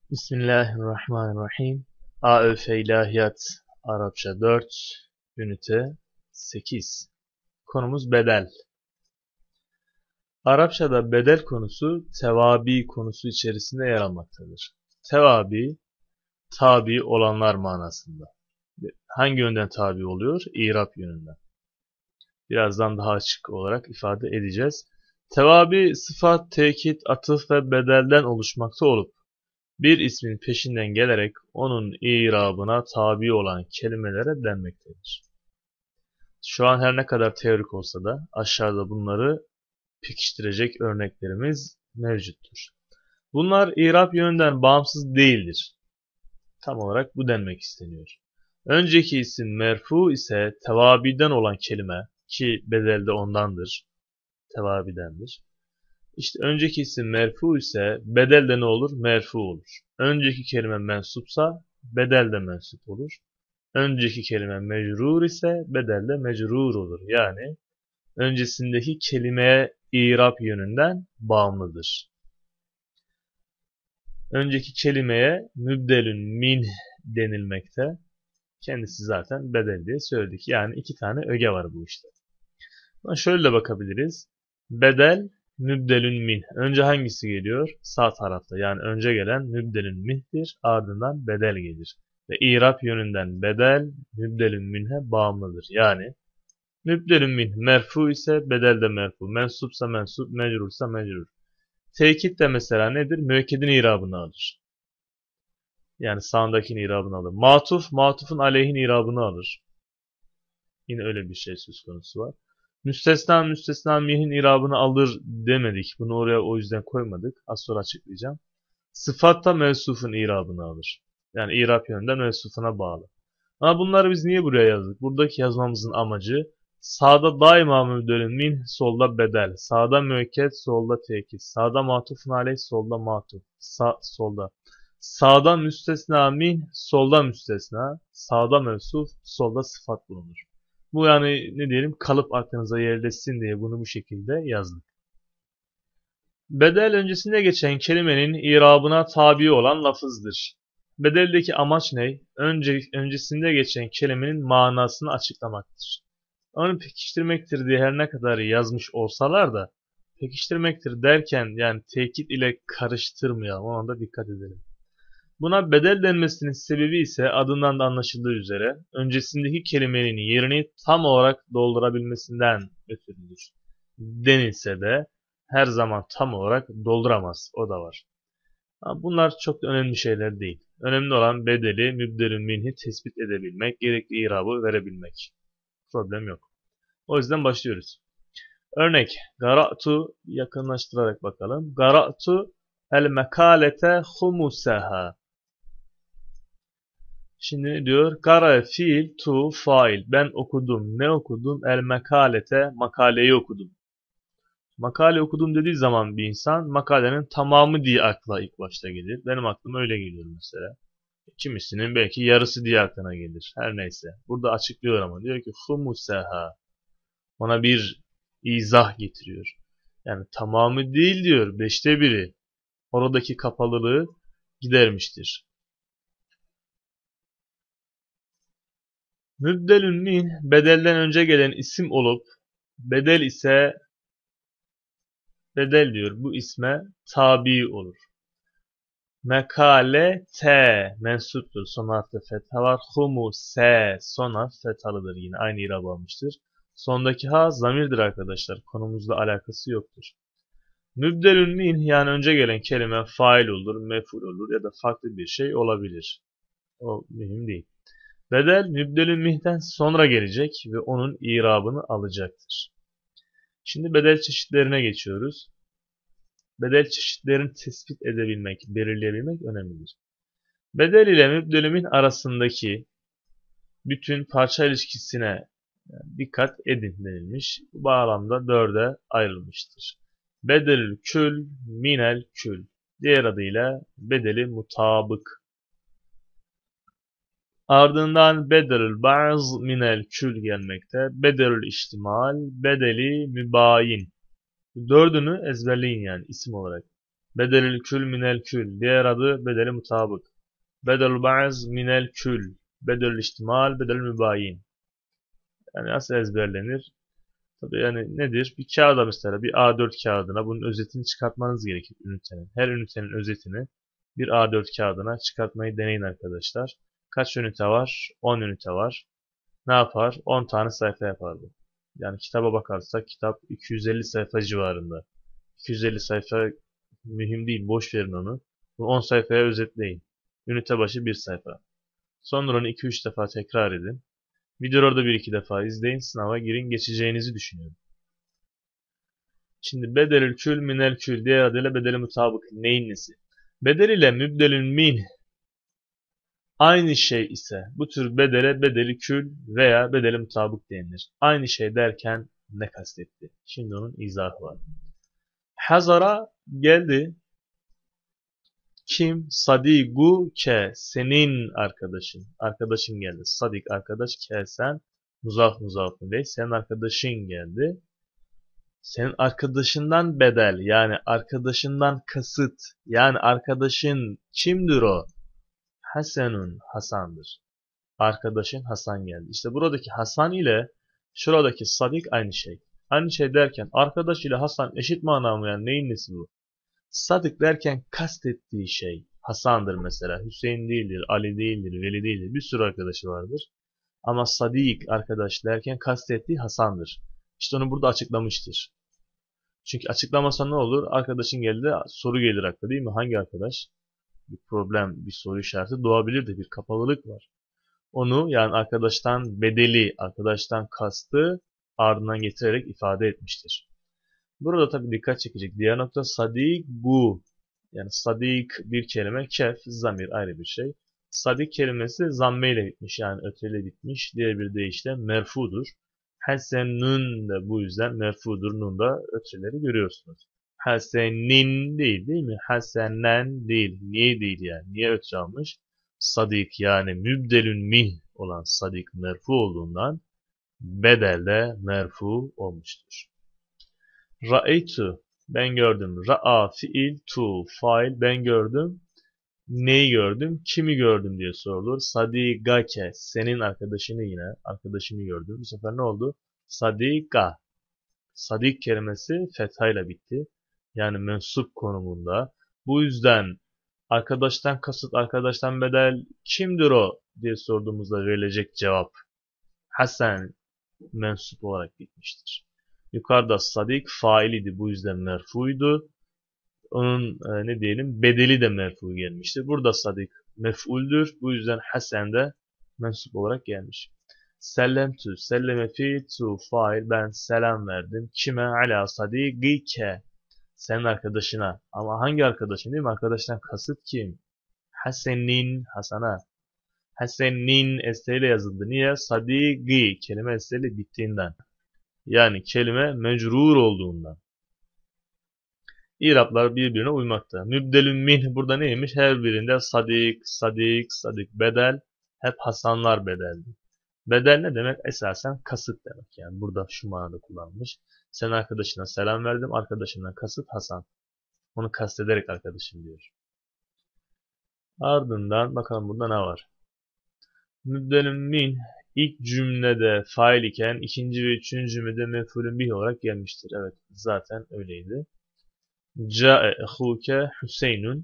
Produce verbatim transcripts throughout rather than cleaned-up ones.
Bismillahirrahmanirrahim. A Ö F İlahiyat Arapça dört, Ünite sekiz. Konumuz bedel. Arapçada bedel konusu tevabi konusu içerisinde yer almaktadır. Tevabi, tabi olanlar manasında. Hangi yönden tabi oluyor? İrab yönünden. Birazdan daha açık olarak ifade edeceğiz. Tevabi, sıfat, tekit, atıf ve bedelden oluşmakta olup bir ismin peşinden gelerek onun irabına tabi olan kelimelere denmektedir. Şu an her ne kadar teorik olsa da aşağıda bunları pekiştirecek örneklerimiz mevcuttur. Bunlar irab yönünden bağımsız değildir. Tam olarak bu denmek isteniyor. Önceki isim merfu ise tevabiden olan kelime ki bedelde ondandır, tevabidendir. İşte önceki isim merfu ise bedel de ne olur? Merfu olur. Önceki kelime mensupsa bedel de mensup olur. Önceki kelime mecrur ise bedel de mecrur olur. Yani öncesindeki kelimeye irab yönünden bağımlıdır. Önceki kelimeye mübdelün min denilmekte. Kendisi zaten bedel diye söyledik. Yani iki tane öge var bu işte. Şöyle de bakabiliriz. Bedel mübdelün min. Önce hangisi geliyor? Sağ tarafta. Yani önce gelen mübdelün minh'tir. Ardından bedel gelir. Ve irab yönünden bedel mübdelün minh'e bağımlıdır. Yani mübdelün min merfu ise bedel de merfu. Mensupsa mensup, mecrursa mecrur. Tekit de mesela nedir? Müekkedin irabını alır. Yani sağındakinin irabını alır. Matuf, matufun aleyhin irabını alır. Yine öyle bir şey söz konusu var. Müstesna müstesna mihin irabını alır demedik. Bunu oraya o yüzden koymadık. Az sonra açıklayacağım. Sıfatta mevsufun irabını alır. Yani irab yönünden mevsufuna bağlı. Ama bunları biz niye buraya yazdık? Buradaki yazmamızın amacı sağda daima mübdelün min, solda bedel. Sağda müekket, solda tekit. Sağda matufun aleyh, solda matuf. Sa solda. Sağda müstesna min, solda müstesna. Sağda mevsuf, solda sıfat bulunur. Bu yani ne diyelim kalıp aklınıza yerleşsin diye bunu bu şekilde yazdık. Bedel öncesinde geçen kelimenin irabına tabi olan lafızdır. Bedeldeki amaç ne? Önce, öncesinde geçen kelimenin manasını açıklamaktır. Onu pekiştirmektir diye her ne kadar yazmış olsalar da pekiştirmektir derken yani tekit ile karıştırmayalım. Ona da dikkat edelim. Buna bedel denmesinin sebebi ise adından da anlaşıldığı üzere öncesindeki kelimenin yerini tam olarak doldurabilmesinden ötürüdür. Denilse de her zaman tam olarak dolduramaz. O da var. Ama bunlar çok da önemli şeyler değil. Önemli olan bedeli, mübdelün minhi tespit edebilmek, gerekli irabı verebilmek. Problem yok. O yüzden başlıyoruz. Örnek, gara'tu yakınlaştırarak bakalım. Gara'tu el mekalete humusaha. Şimdi ne diyor? Kara fiil tu fail. Ben okudum. Ne okudum? El mekalete makaleyi okudum. Makale okudum dediği zaman bir insan makalenin tamamı diye akla ilk başta gelir. Benim aklıma öyle geliyor mesela. Kimisinin belki yarısı diye aklına gelir. Her neyse. Burada açıklıyor ama diyor ki humusaha. Ona bir izah getiriyor. Yani tamamı değil diyor. Beşte biri. Oradaki kapalılığı gidermiştir. Mübdelün min bedelden önce gelen isim olup bedel ise bedel diyor bu isme tabi olur. Mekale te mensuptur. Son harfte fetha var. Humu se son harf fethalıdır. Yine aynı irab almıştır. Sondaki ha zamirdir arkadaşlar. Konumuzla alakası yoktur. Mübdelün min yani önce gelen kelime fail olur, mef'ul olur ya da farklı bir şey olabilir. O mühim değil. Bedel mübdelün mih'ten sonra gelecek ve onun irabını alacaktır. Şimdi bedel çeşitlerine geçiyoruz. Bedel çeşitlerini tespit edebilmek, belirleyebilmek önemlidir. Bedel ile mübdelün min arasındaki bütün parça ilişkisine dikkat edin denilmiş. Bu bağlamda dörde ayrılmıştır. Bedelül kül, minel kül. Diğer adıyla bedeli mutabık. Ardından bedelül ba'z minel kül gelmekte. Bedelül ihtimal, bedeli mübayin. Dördünü ezberleyin yani isim olarak. Bedelül kül minel kül. Diğer adı bedeli mutabık. Bedelül ba'z minel kül. Bedelül ihtimal, bedelül mübayin. Yani nasıl ezberlenir? Tabii yani nedir? Bir kağıda mesela bir A dört kağıdına bunun özetini çıkartmanız gerekir ünitenin. Her ünitenin özetini bir A dört kağıdına çıkartmayı deneyin arkadaşlar. Kaç ünite var? on ünite var. Ne yapar? on tane sayfa yapar bu. Yani kitaba bakarsak kitap iki yüz elli sayfa civarında. iki yüz elli sayfa mühim değil. Boş verin onu. Bunu on sayfaya özetleyin. Ünite başı bir sayfa. Sonra onu iki üç defa tekrar edin. Videoları bir iki defa izleyin. Sınava girin. Geçeceğinizi düşünüyorum. Şimdi bedelül kül minel kül diğer adıyla bedeli mutabık neyin nesi? Bedel ile mübdelün min aynı şey ise bu tür bedele bedeli kül veya bedeli mutabık denilir. Aynı şey derken ne kastetti? Şimdi onun izahı var. Hazara geldi. Kim? Sadigu ke senin arkadaşın. Arkadaşın geldi. Sadik arkadaş ke sen muzaf muzaf değil. Senin arkadaşın geldi. Senin arkadaşından bedel yani arkadaşından kasıt yani arkadaşın kimdir o? Hasanun Hasan'dır. Arkadaşın Hasan geldi. İşte buradaki Hasan ile şuradaki Sadik aynı şey. Aynı şey derken arkadaş ile Hasan eşit mana mı yani neyin nesi bu? Sadık derken kastettiği şey Hasan'dır mesela. Hüseyin değildir, Ali değildir, Veli değildir. Bir sürü arkadaşı vardır. Ama Sadik arkadaş derken kastettiği Hasan'dır. İşte onu burada açıklamıştır. Çünkü açıklamasa ne olur? Arkadaşın geldi soru gelir akla değil mi? Hangi arkadaş? Bir problem, bir soru işareti doğabilir de bir kapalılık var. Onu yani arkadaştan bedeli, arkadaştan kastı ardından getirerek ifade etmiştir. Burada tabii dikkat çekecek diğer nokta sadik bu. Yani sadik bir kelime, kef, zamir ayrı bir şey. Sadik kelimesi zamme ile bitmiş yani öteyle bitmiş. Diğer bir deyişle merfudur. Hasenun da bu yüzden merfudur. Nun da ötreleri görüyorsunuz. Hasenin değil değil mi? Hasenen değil. Niye değil yani? Niye ötre almış? Sadik yani mübdelün mih olan sadik merfu olduğundan bedelde merfu olmuştur. Ra'eytu ben gördüm. Ra'a fiil, tu fail ben gördüm. Neyi gördüm? Kimi gördüm diye sorulur. Sadigake senin arkadaşını yine arkadaşını gördüm. Bu sefer ne oldu? Sadiga. Sadik kelimesi fethayla bitti. Yani mensup konumunda. Bu yüzden arkadaştan kasıt arkadaştan bedel kimdir o diye sorduğumuzda verilecek cevap Hasan mensup olarak bitmiştir. Yukarıda sadik failiydi. Bu yüzden merfuydu. Onun e, ne diyelim bedeli de merfu gelmiştir. Burada sadik mef'uldür. Bu yüzden Hasan de mensup olarak gelmiş. Sellemtü, selleme fi tu fail ben selam verdim. Kime? Ala sadigike. Senin arkadaşına. Ama hangi arkadaşın değil mi? Arkadaştan kasıt kim? Hasenin, Hasan'a. Hasenin esteriyle yazıldı. Niye? Sadigi kelime esteriyle bittiğinden. Yani kelime mecrur olduğundan. İraplar birbirine uymakta. Mübdelün min burada neymiş? Her birinde sadik, sadik, sadik, bedel. Hep Hasanlar bedeldi. Bedel ne demek? Esasen kasıt demek. Yani burada şu manada kullanılmış. Sen arkadaşına selam verdim. Arkadaşından kasıt Hasan. Onu kastederek arkadaşım diyor. Ardından bakalım burada ne var? Mübdelün min ilk cümlede fail iken ikinci ve üçüncü cümlede mef'ulün bih olarak gelmiştir. Evet zaten öyleydi. Ca'e ehuke Hüseyinun.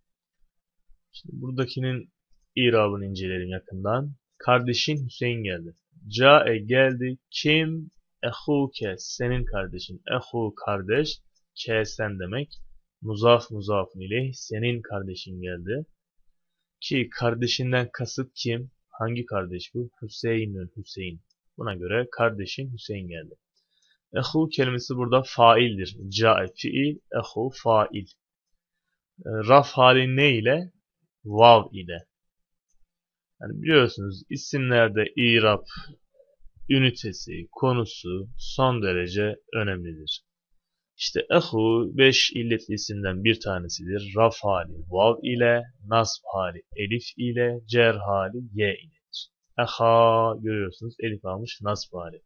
Şimdi buradakinin irabını inceleyelim yakından. Kardeşin Hüseyin geldi. Ca'e geldi. Kim? Ehuke senin kardeşin. Ehu kardeş. Ke sen demek. Muzaf muzafun ileyh senin kardeşin geldi. Ki kardeşinden kasıt kim? Hangi kardeş bu? Hüseyin'ün Hüseyin. Buna göre kardeşin Hüseyin geldi. Ehu kelimesi burada faildir. Ca'e fiil, ehu fail. Raf hali ne ile? Vav ile. Yani biliyorsunuz isimlerde irap, ünitesi, konusu son derece önemlidir. İşte ehu beş illetli isimden bir tanesidir. Raf hali vav ile, nasb hali elif ile, cer hali ye iledir. Eha görüyorsunuz elif almış nasb hali.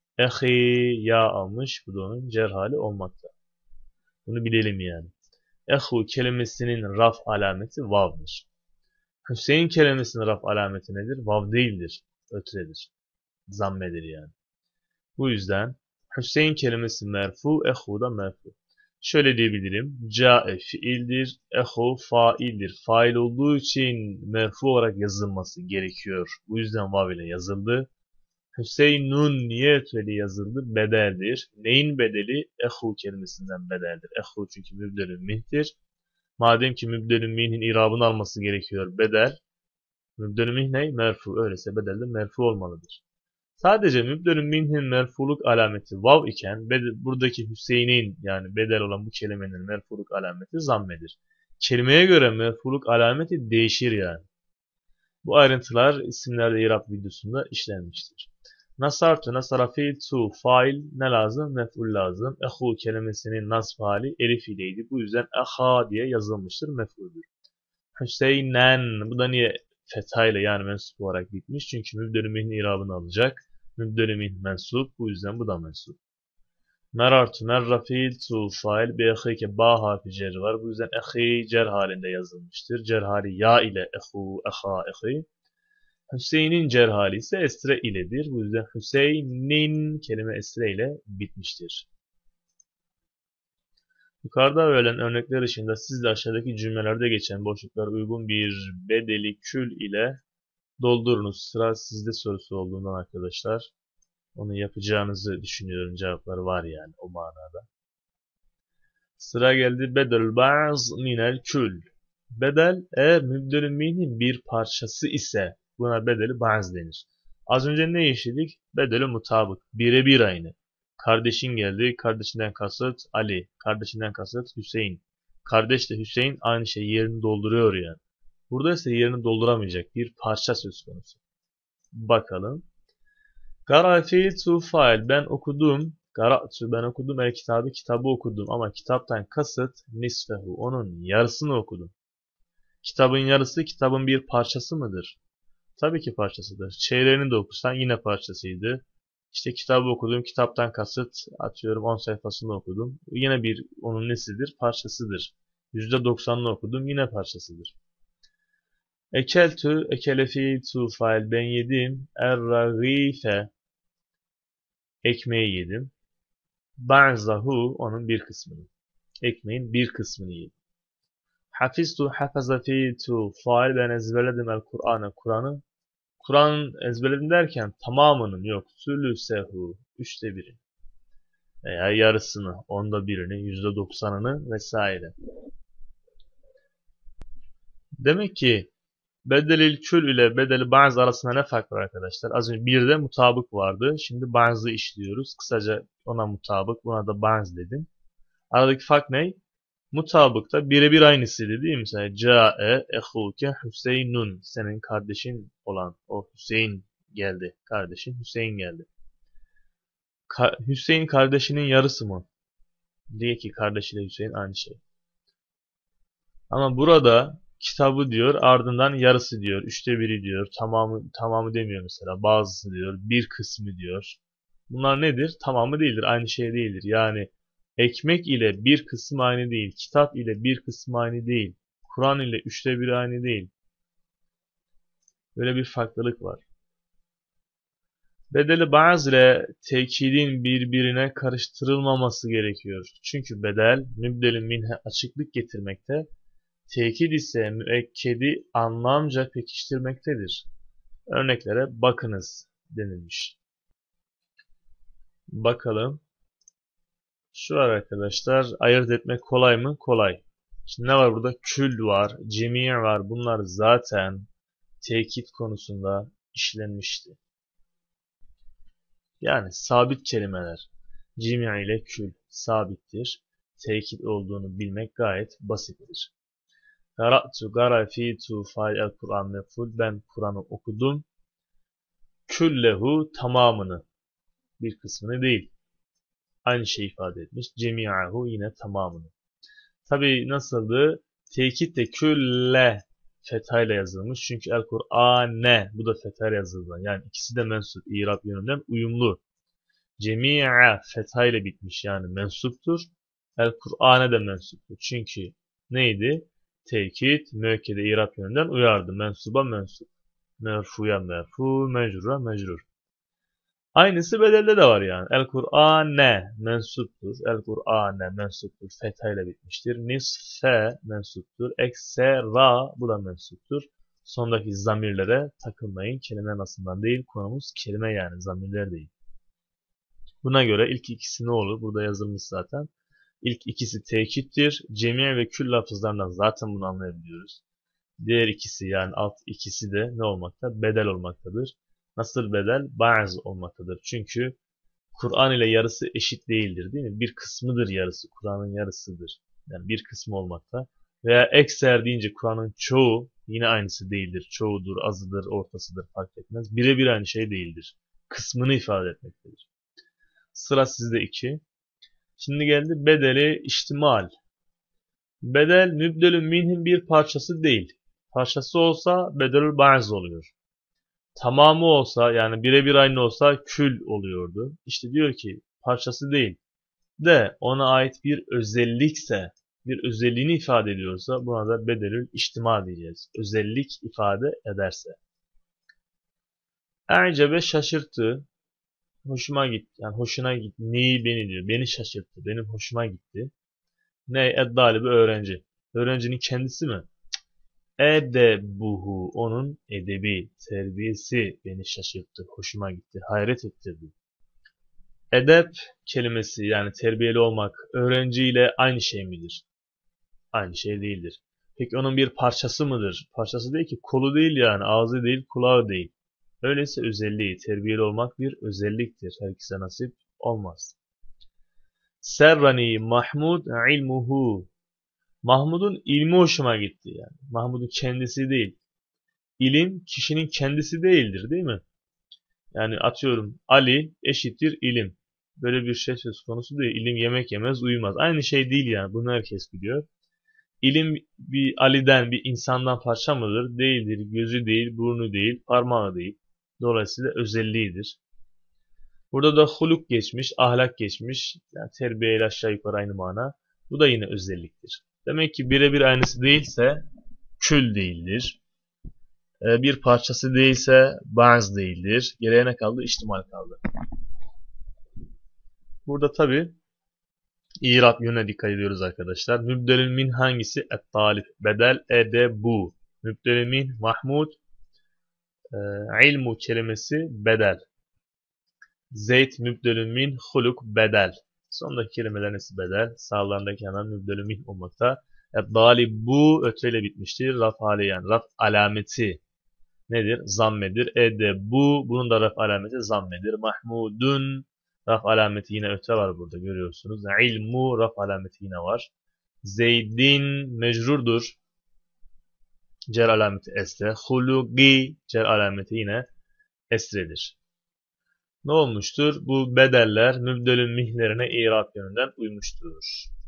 Ehi ya almış bu da onun cer hali olmakta. Bunu bilelim yani. Ehu kelimesinin raf alameti vav'dır. Hüseyin kelimesinin raf alameti nedir? Vav değildir. Ötredir. Zammedir yani. Bu yüzden Hüseyin kelimesi merfu, ehu da merfu. Şöyle diyebilirim. Câe fiildir, ehu faildir. Fail olduğu için merfu olarak yazılması gerekiyor. Bu yüzden vav ile yazıldı. Hüseyinun niye öteli yazıldı? Bedeldir. Neyin bedeli? Ehu kelimesinden bedeldir. Ehu çünkü mübdelün mihtir. Madem ki mübdelün mihnin irabını alması gerekiyor bedel. Mübdelün mih ne? Merfu. Öyleyse bedel de merfu olmalıdır. Sadece mübdelün minhin merfuluk alameti vav iken buradaki Hüseyin'in yani bedel olan bu kelimenin merfuluk alameti zammedir. Kelimeye göre merfuluk alameti değişir yani. Bu ayrıntılar isimlerde irab videosunda işlenmiştir. Nasartu, nasara fiil, tu, fail ne lazım? Mef'ul lazım. Ehu kelimesinin nasb hali elif ileydi. Bu yüzden eha diye yazılmıştır. Mef'uldür. Hüseynen, bu da niye fethayla yani mensup olarak bitmiş? Çünkü mübdelü irabını alacak. Mübdelü mensup. Bu yüzden bu da mensup. Merartu, merra fiil, tu, fail, bi ehike ba harfi cer var. Bu yüzden ehi cer halinde yazılmıştır. Cer hali ya ile ehu, eha, ehi. Hüseyin'in cer hali ise esre iledir. Bu yüzden Hüseyin'in kelime esre ile bitmiştir. Yukarıda verilen örnekler dışında siz de aşağıdaki cümlelerde geçen boşluklara uygun bir bedeli kül ile doldurunuz. Sıra sizde sorusu olduğundan arkadaşlar. Onu yapacağınızı düşünüyorum. Cevapları var yani o manada. Sıra geldi bedel ba'z minel kül. Bedel eğer mübdelün minin bir parçası ise buna bedeli ba'z denir. Az önce ne işledik? Bedeli mutabık. Birebir aynı. Kardeşin geldi. Kardeşinden kasıt Ali. Kardeşinden kasıt Hüseyin. Kardeşle Hüseyin aynı şey yerini dolduruyor yani. Burada ise yerini dolduramayacak bir parça söz konusu. Bakalım. Gara'fi'tu fail. Ben okudum. Gara'tu ben okudum. El kitabı kitabı okudum. Ama kitaptan kasıt nisfehu. Onun yarısını okudum. Kitabın yarısı kitabın bir parçası mıdır? Tabii ki parçasıdır. Çeyreğini de okursan yine parçasıydı. İşte kitabı okudum. Kitaptan kasıt atıyorum on sayfasını okudum. Yine bir onun nesidir? Parçasıdır. yüzde doksanını okudum. Yine parçasıdır. Ekeltü, ekelefitu fail. Ben yedim. Er-ragife. Ekmeği yedim. Ba'zahu onun bir kısmını. Ekmeğin bir kısmını yedim. Hafiztu, hafazafitu fail. Ben ezberledim el-Kur'an'ı. Kur'an'ı. Kur'an ezberledim derken tamamının yok. Sülüsehu. Üçte biri. Veya yarısını. Onda birini. Yüzde doksanını vesaire. Demek ki bedelil kül ile bedeli ba'z arasında ne fark var arkadaşlar? Az önce birde mutabık vardı. Şimdi ba'zı işliyoruz. Kısaca ona mutabık. Buna da ba'z dedim. Aradaki fark ne? Mutabıkta birebir aynısıydı değil mi? Mesela Câe ehuke Hüseyinun. Senin kardeşin olan o Hüseyin geldi. Kardeşin Hüseyin geldi. Ka Hüseyin kardeşinin yarısı mı? Diye ki kardeşiyle Hüseyin aynı şey. Ama burada kitabı diyor ardından yarısı diyor. Üçte biri diyor. Tamamı, tamamı demiyor mesela. Bazısı diyor. Bir kısmı diyor. Bunlar nedir? Tamamı değildir. Aynı şey değildir. Yani ekmek ile bir kısmı aynı değil. Kitap ile bir kısmı aynı değil. Kur'an ile üçte biri aynı değil. Böyle bir farklılık var. Bedeli ba'z ile tekidin birbirine karıştırılmaması gerekiyor. Çünkü bedel mübdelin minhe açıklık getirmekte. Tekid ise müekkedi anlamca pekiştirmektedir. Örneklere bakınız denilmiş. Bakalım. Şu var arkadaşlar. Ayırt etmek kolay mı? Kolay. Şimdi ne var burada? Kül var. Cemi' var. Bunlar zaten tekit konusunda işlenmişti. Yani sabit kelimeler. Cemi' ile kül sabittir. Tekit olduğunu bilmek gayet basittir. Gara'tu, garafitu, fail el Kur'an mef'ul. Ben Kur'an'ı okudum. Küllehu tamamını. Bir kısmını değil. Aynı şey ifade etmiş. Cemi'ahu yine tamamını. Tabi nasıldı? Tekit de külle fethayla yazılmış. Çünkü el Kur'ane bu da fethayla yazıldı. Yani ikisi de mensup. İrab yönünden uyumlu. Cemi'a fethayla bitmiş. Yani mensuptur. El Kur'ane de mensuptur. Çünkü neydi? Tekit, müekkede irap yönünden uyardı. Mensuba mensup. Merfuya merfu, mecrura mecrur. Aynısı bedelde de var yani. El Kur'ane mensuptur. El Kur'ane mensuptur. Fetha ile bitmiştir. Nisfe mensuptur. Eksera bu da mensuptur. Sondaki zamirlere takılmayın. Kelime nasından değil. Konumuz kelime yani. Zamirler değil. Buna göre ilk ikisi ne olur? Burada yazılmış zaten. İlk ikisi tekittir. Cemi ve kül lafızlarından zaten bunu anlayabiliyoruz. Diğer ikisi yani alt ikisi de ne olmakta? Bedel olmaktadır. Nasıl bedel? Ba'z olmaktadır. Çünkü Kur'an ile yarısı eşit değildir değil mi? Bir kısmıdır yarısı. Kur'an'ın yarısıdır. Yani bir kısmı olmakta. Veya ekser deyince Kur'an'ın çoğu yine aynısı değildir. Çoğudur, azıdır, ortasıdır fark etmez. Birebir aynı şey değildir. Kısmını ifade etmektedir. Sıra sizde iki. Şimdi geldi bedeli ihtimal. Bedel mübdelün minhin bir parçası değil. Parçası olsa bedelül ba'z oluyor. Tamamı olsa yani birebir aynı olsa kül oluyordu. İşte diyor ki parçası değil de ona ait bir özellikse, bir özelliğini ifade ediyorsa buna da bedelül ihtimal diyeceğiz. Özellik ifade ederse. Ercebe şaşırttı. Hoşuma gitti. Yani hoşuna gitti. Neyi beni diyor. Beni şaşırttı. Benim hoşuma gitti. Ne? Eddalibi öğrenci. Öğrencinin kendisi mi? Edebuhu. Onun edebi, terbiyesi beni şaşırttı. Hoşuma gitti. Hayret ettirdi. Edep kelimesi yani terbiyeli olmak öğrenciyle aynı şey midir? Aynı şey değildir. Peki onun bir parçası mıdır? Parçası değil ki. Kolu değil yani. Ağzı değil, kulağı değil. Öyleyse özelliği, terbiyeli olmak bir özelliktir. Herkese nasip olmaz. Serrani Mahmud ilmuhu. Mahmud'un ilmi hoşuma gitti yani. Mahmud'un kendisi değil. İlim kişinin kendisi değildir değil mi? Yani atıyorum Ali eşittir ilim. Böyle bir şey söz konusu değil. İlim yemek yemez uyumaz. Aynı şey değil yani. Bunu herkes biliyor. İlim bir Ali'den bir insandan parça mıdır? Değildir. Gözü değil, burnu değil, parmağı değil. Dolayısıyla özelliğidir. Burada da huluk geçmiş, ahlak geçmiş. Yani terbiyeyle aşağı yukarı aynı mana. Bu da yine özelliktir. Demek ki birebir aynısı değilse kül değildir. Ee, bir parçası değilse bazı değildir. Geriye ne kaldı? İhtimal kaldı. Burada tabi İrab yönüne dikkat ediyoruz arkadaşlar. Mübdelül min hangisi? Et-talif. Bedel ede bu. Mübdelül min Mahmud. E, ilmu kelimesi bedel. Zeyd mübdelül min huluk bedel. Sondaki kelimelerin hepsi bedel. Sağlarındaki hemen mübdelül min olmakta. Et-talib bu öteyle bitmiştir. Raf hali yani. Raf alameti nedir? Zammedir. Ede bu. Bunun da raf alameti zammedir. Mahmudun. Raf alameti yine öte var burada görüyorsunuz. İlmu raf alameti yine var. Zeydin mecrurdur. Cer alameti esre. Hulugi cer alameti yine esredir. Ne olmuştur? Bu bedeller mübdelün mihlerine irab yönünden uymuştur.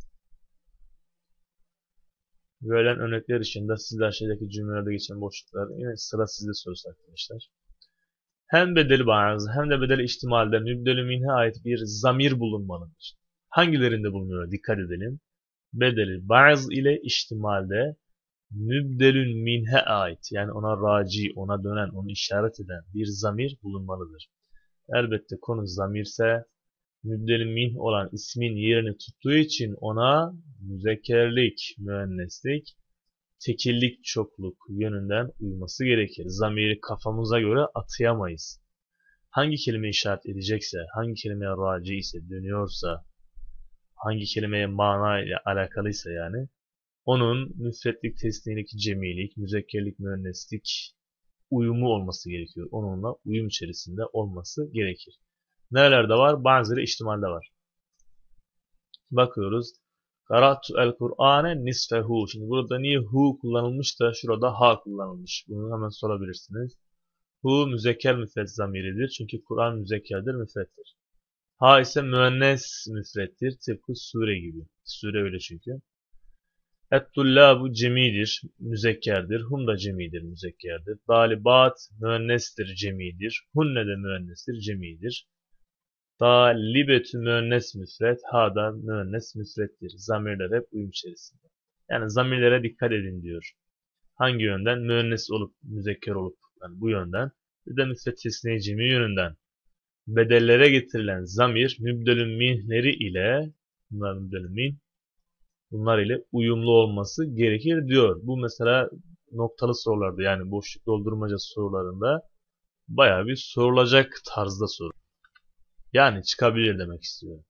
Verilen örnekler dışında sizler şeydeki cümlelerde geçen boşluklar yine sıra sizde sorusu arkadaşlar. Hem bedeli bazı hem de bedeli ihtimalde mübdelü minhe ait bir zamir bulunmalıdır. Hangilerinde bulunuyor? Dikkat edelim. Bedeli bazı ile ihtimalde mübdelün minhe ait yani ona raci, ona dönen, onu işaret eden bir zamir bulunmalıdır. Elbette konu zamirse mübdelün min olan ismin yerini tuttuğu için ona müzekkerlik, müenneslik, tekillik, çokluk yönünden uyması gerekir. Zamiri kafamıza göre atayamayız. Hangi kelime işaret edecekse, hangi kelimeye raci ise, dönüyorsa, hangi kelimeye mana ile alakalıysa yani, onun müsvedlik, tesniyelik, cemilik, müzekkerlik, müenneslik uyumu olması gerekiyor. Onunla uyum içerisinde olması gerekir. Nerelerde var? Bazıları ihtimalde var. Bakıyoruz. Karatu el Kur'ane nisfehu. Şimdi burada niye hu kullanılmış da şurada ha kullanılmış? Bunu hemen sorabilirsiniz. Hu müzekker müfret zamiridir. Çünkü Kur'an müzekkerdir, müfrettir. Ha ise müennes müfrettir. Tıpkı sure gibi. Sure öyle çünkü. Et-tullabu cemidir, müzekkerdir. Hum da cemidir, müzekkerdir. Dalibat müennestir, cemidir. Hunne de müennestir, cemidir. Talibetü müennes müfret, ha da müennes müfrettir. Zamirler hep uyum içerisinde. Yani zamirlere dikkat edin diyor. Hangi yönden? Müennes olup, müzekker olup, yani bu yönden. Bir de müfettisne cimi yönünden. Bedellere getirilen zamir, mübdelün minhleri ile, bunlar mübdelün min, bunlar ile uyumlu olması gerekir diyor. Bu mesela noktalı sorularda, yani boşluk doldurmaca sorularında bayağı bir sorulacak tarzda soru. Yani çıkabilir demek istiyor.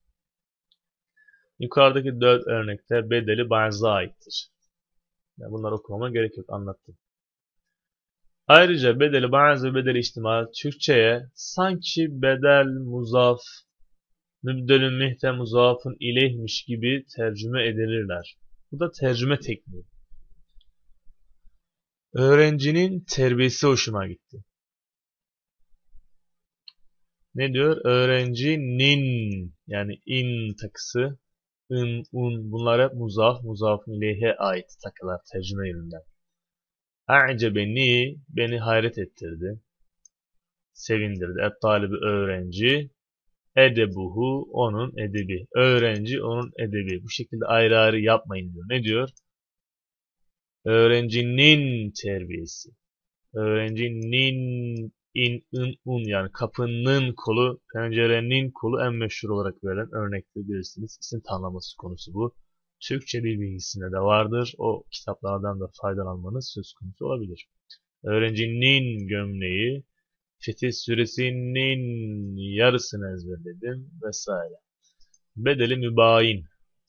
Yukarıdaki dört örnekte bedeli ba'za aittir. Yani bunları okumama gerek yok, anlattım. Ayrıca bedeli ba'z ve bedeli ihtimal Türkçe'ye sanki bedel muzaf, mübdelün mihte muzafın ileyhmiş gibi tercüme edilirler. Bu da tercüme tekniği. Öğrencinin terbiyesi hoşuma gitti. Ne diyor? Öğrencinin, yani in takısı, ın, un, bunlar hep muzaf, muzafın ileyhe ait takılar tercüme yönünden. A'cebeni, beni hayret ettirdi, sevindirdi. Et talibi öğrenci, edebuhu, onun edebi. Öğrenci, onun edebi. Bu şekilde ayrı ayrı yapmayın diyor. Ne diyor? Öğrencinin terbiyesi. Öğrencinin in, ın, un, yani kapının kolu, pencerenin kolu en meşhur olarak verilen örnekte bilirsiniz. İsim tanımlaması konusu bu. Türkçe dil bilgisinde de vardır. O kitaplardan da faydalanmanız söz konusu olabilir. Öğrencinin gömleği, Fetih Suresinin yarısını ezberledim vesaire. Bedeli mübayin.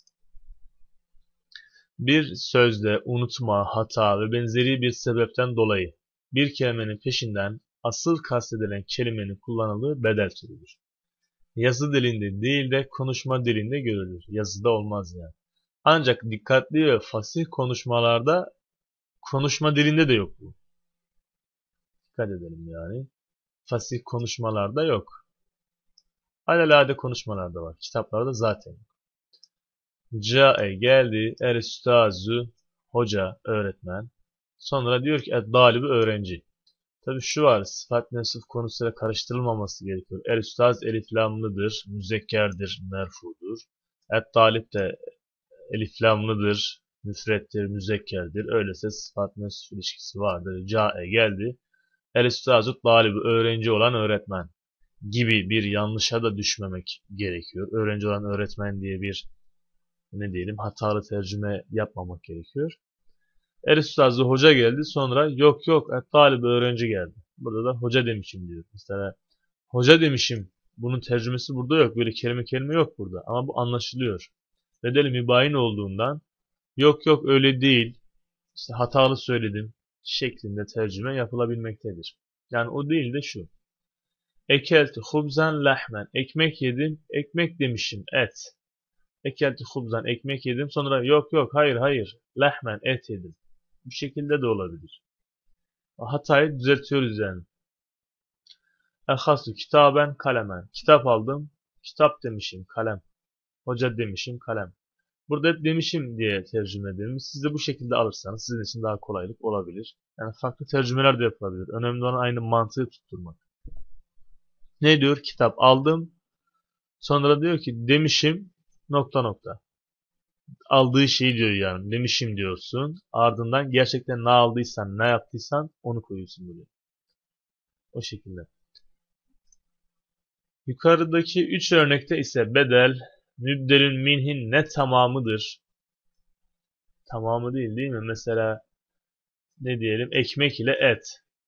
Bir sözde unutma, hata ve benzeri bir sebepten dolayı bir kelimenin peşinden asıl kastedilen kelimenin kullanıldığı bedel türüdür. Yazı dilinde değil de konuşma dilinde görülür. Yazıda olmaz yani. Ancak dikkatli ve fasih konuşmalarda konuşma dilinde de yok bu. Dikkat edelim yani. Fasih konuşmalarda yok. Alelade konuşmalarda var. Kitaplarda zaten yok. Câe geldi, er üstazu, hoca, öğretmen. Sonra diyor ki, et dalibi öğrenci. Tabi şu var, sıfat mevsuf konusuyla karıştırılmaması gerekiyor. Er üstaz eliflamlıdır, müzekkerdir, merfudur. Et talip de eliflamlıdır, müfrettir, müzekkerdir. Öyleyse sıfat mevsuf ilişkisi vardır. Câe geldi, er üstazu dalibi, öğrenci olan öğretmen gibi bir yanlışa da düşmemek gerekiyor. Öğrenci olan öğretmen diye bir, ne diyelim, hatalı tercüme yapmamak gerekiyor. Er üstazı hoca geldi, sonra yok yok et talip öğrenci geldi. Burada da hoca demişim diyor. Mesela hoca demişim, bunun tercümesi burada yok. Böyle kelime kelime yok burada. Ama bu anlaşılıyor. Bedeli mübayin olduğundan yok yok öyle değil, İşte hatalı söyledim şeklinde tercüme yapılabilmektedir. Yani o değil de şu. Ekelti hubzan lahmen. Ekmek yedim, ekmek demişim, et. Ekelti hubzan, ekmek yedim, sonra yok yok hayır hayır lahmen, et yedim. Bu şekilde de olabilir. Hatayı düzeltiyoruz yani. Elhasu kitaben kalemen. Kitap aldım. Kitap demişim, kalem. Hoca demişim, kalem. Burada hep demişim diye tercüme edilmiş. Siz de bu şekilde alırsanız sizin için daha kolaylık olabilir. Yani farklı tercümeler de yapılabilir. Önemli olan aynı mantığı tutturmak. Ne diyor? Kitap aldım. Sonra diyor ki demişim nokta nokta. Aldığı şeyi diyor yani. Demişim diyorsun. Ardından gerçekten ne aldıysan, ne yaptıysan onu koyuyorsun buraya. O şekilde. Yukarıdaki üç örnekte ise bedel, mübdelün minhin ne tamamıdır? Tamamı değil değil mi? Mesela ne diyelim? Ekmek ile et.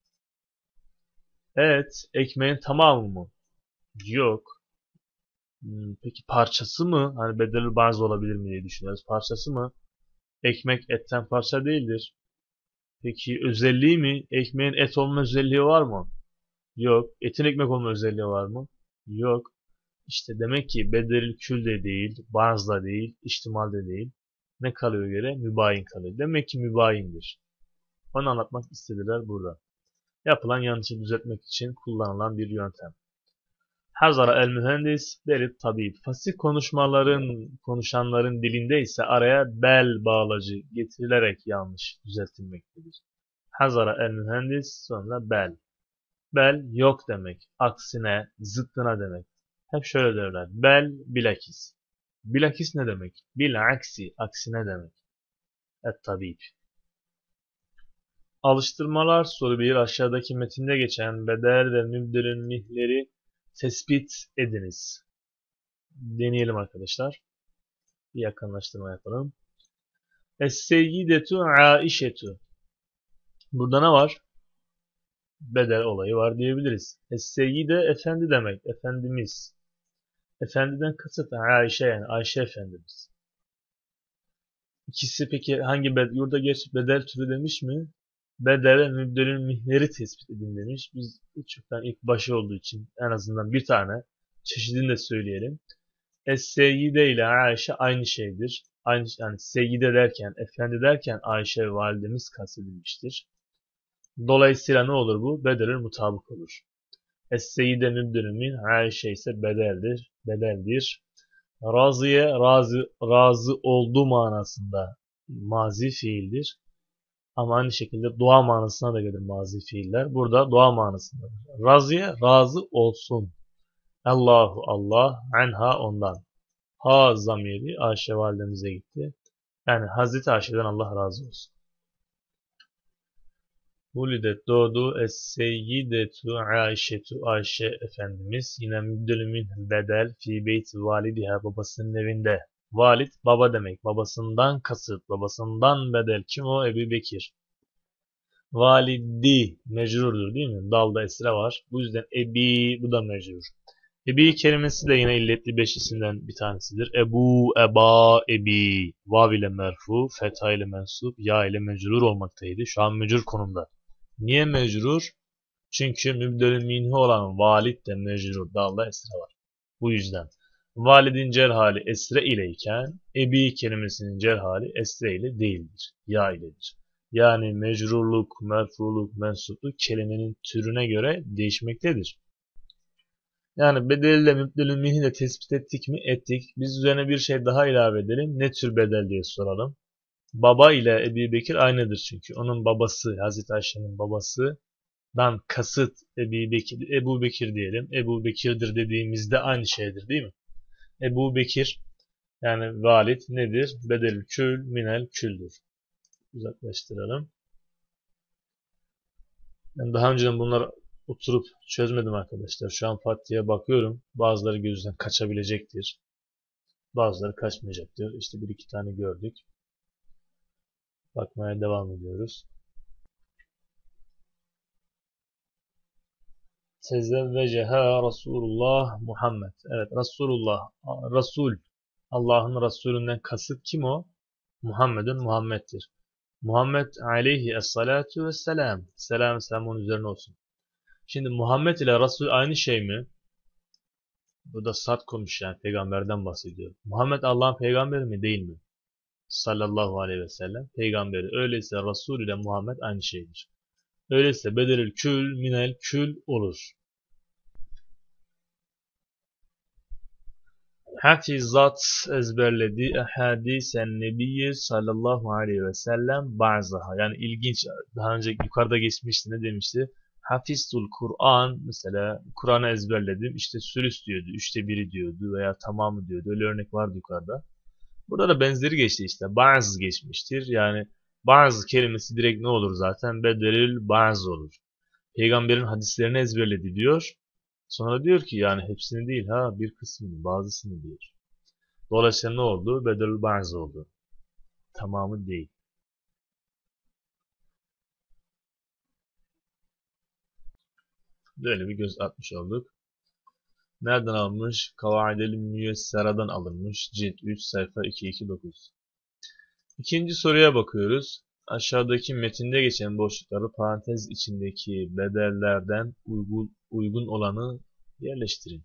Et, ekmeğin tamamı mı? Yok. Hmm, peki parçası mı? Hani bedeli bazı olabilir mi diye düşünüyoruz. Parçası mı? Ekmek etten parça değildir. Peki özelliği mi? Ekmeğin et olma özelliği var mı? Yok. Etin ekmek olma özelliği var mı? Yok. İşte demek ki bedelil kül de değil, barz da değil, ihtimal de değil. Ne kalıyor göre? Mübayin kalıyor. Demek ki mübayindir. Onu anlatmak istediler burada. Yapılan yanlışı düzeltmek için kullanılan bir yöntem. Hazara el mühendis, belit tabip. Fasih konuşmaların, konuşanların dilinde ise araya bel bağlacı getirilerek yanlış düzeltilmektedir. Hazara el mühendis, sonra bel. Bel yok demek. Aksine, zıttına demek. Hep şöyle derler. Bel bilakis. Bilakis ne demek? Bil aksi, aksine demek. et-tabib. Alıştırmalar soru bir. Aşağıdaki metinde geçen bedel ve mübdelün mihleri tespit ediniz. Deneyelim arkadaşlar. Bir yakınlaştırma yapalım. Es-seyyidetu Aişetu. Burada ne var? Bedel olayı var diyebiliriz. Es-seyyide efendi demek. Efendimiz. Efendiden kasıt Aişe, yani Ayşe Efendimiz. İkisi peki hangi bedel? Yurda geç bedel türü demiş mi? Bedel ve mübdelün mihleri tespit edin demiş. Biz çoktan ilk başı olduğu için en azından bir tane çeşidini de söyleyelim. Es-seyyide ile Ayşe aynı şeydir. Aynı, yani seyyide derken, efendi derken Ayşe validemiz kastedilmiştir. Dolayısıyla ne olur bu? Bedelül mutabık olur. Es-seyyide mübdelün min, Ayşe ise bedeldir. Bedeldir. Razıye, razı, razı oldu manasında mazi fiildir. Ama aynı şekilde dua manasına da gelir mazi fiiller. Burada dua manasında. Razıye, razı olsun. Allahu Allah, anha ondan. Ha zamiri Ayşe validemize gitti. Yani Hazreti Ayşe'den Allah razı olsun. Vulidet doğdu es-seyyidetu Ayşetu Ayşe Efendimiz yine mübdelü bedel fi beyti validiha babasının evinde. Valid baba demek. Babasından kasıt. Babasından bedel. Kim o? Ebu Bekir. Validi mecrurdur değil mi? Dalda esre var. Bu yüzden ebi bu da mecrur. Ebi kelimesi de yine illetli beş isimden bir tanesidir. Ebu, eba, ebi. Vav ile merfu, fetha ile mensup, ya ile mecrur olmaktaydı. Şu an mecrur konumda. Niye mecrur? Çünkü mübdelü minhu olan valid de mecrur. Dalda esre var. Bu yüzden. Validin cer hali esre ileyken ebi kelimesinin cer hali esre ile değildir. Ya iledir. Yani mecrurluk, merfuluk, mensupluk kelimenin türüne göre değişmektedir. Yani bedelle mübdelü minhi de tespit ettik mi? Ettik. Biz üzerine bir şey daha ilave edelim. Ne tür bedel diye soralım. Baba ile Ebu Bekir aynıdır çünkü. Onun babası, Hazreti Ayşe'nin babasından kasıt Ebu Bekir, Ebu Bekir diyelim. Ebu Bekir'dir dediğimizde aynı şeydir değil mi? Ebu Bekir yani valid nedir? Bedel kül minel küldür. Uzaklaştıralım. Ben daha önceden bunları oturup çözmedim arkadaşlar. Şu an Fatih'e bakıyorum. Bazıları gözden kaçabilecektir. Bazıları kaçmayacaktır. İşte bir iki tane gördük. Bakmaya devam ediyoruz. Tezevveceha Resulullah Muhammed. Evet Resulullah. Resul. Allah'ın Resulünden kasıt kim o? Muhammed'in Muhammed'dir. Muhammed aleyhi essalatu vesselam. Selam selam onun üzerine olsun. Şimdi Muhammed ile Resul aynı şey mi? Bu da sat konuş yani peygamberden bahsediyor. Muhammed Allah'ın peygamberi mi değil mi? Sallallahu aleyhi ve sellem peygamberi. Öyleyse Resul ile Muhammed aynı şeydir. Öyleyse bedelül kül minel kül olur. Hafizat ezberledi ehadisen nebiyyi sallallahu aleyhi ve sellem bazıha. Yani ilginç. Daha önce yukarıda geçmişti ne demişti? Hafiztul Kur'an mesela Kur'an'ı ezberledim. İşte sülüs diyordu. Üçte biri diyordu veya tamamı diyordu. Öyle örnek vardı yukarıda. Burada da benzeri geçti işte. Bazı geçmiştir. Yani bazı kelimesi direkt ne olur zaten? Bedelül bazı olur. Peygamberin hadislerini ezberledi diyor. Sonra diyor ki yani hepsini değil ha bir kısmını bazısını diyor. Dolayısıyla ne oldu? Bedelül bazı oldu. Tamamı değil. Böyle bir göz atmış olduk. Nereden almış? Kavaidel Müyessera'dan alınmış. Cilt üç sayfa iki yüz yirmi dokuz. İkinci soruya bakıyoruz. Aşağıdaki metinde geçen boşlukları parantez içindeki bedellerden uygun, uygun olanı yerleştirin.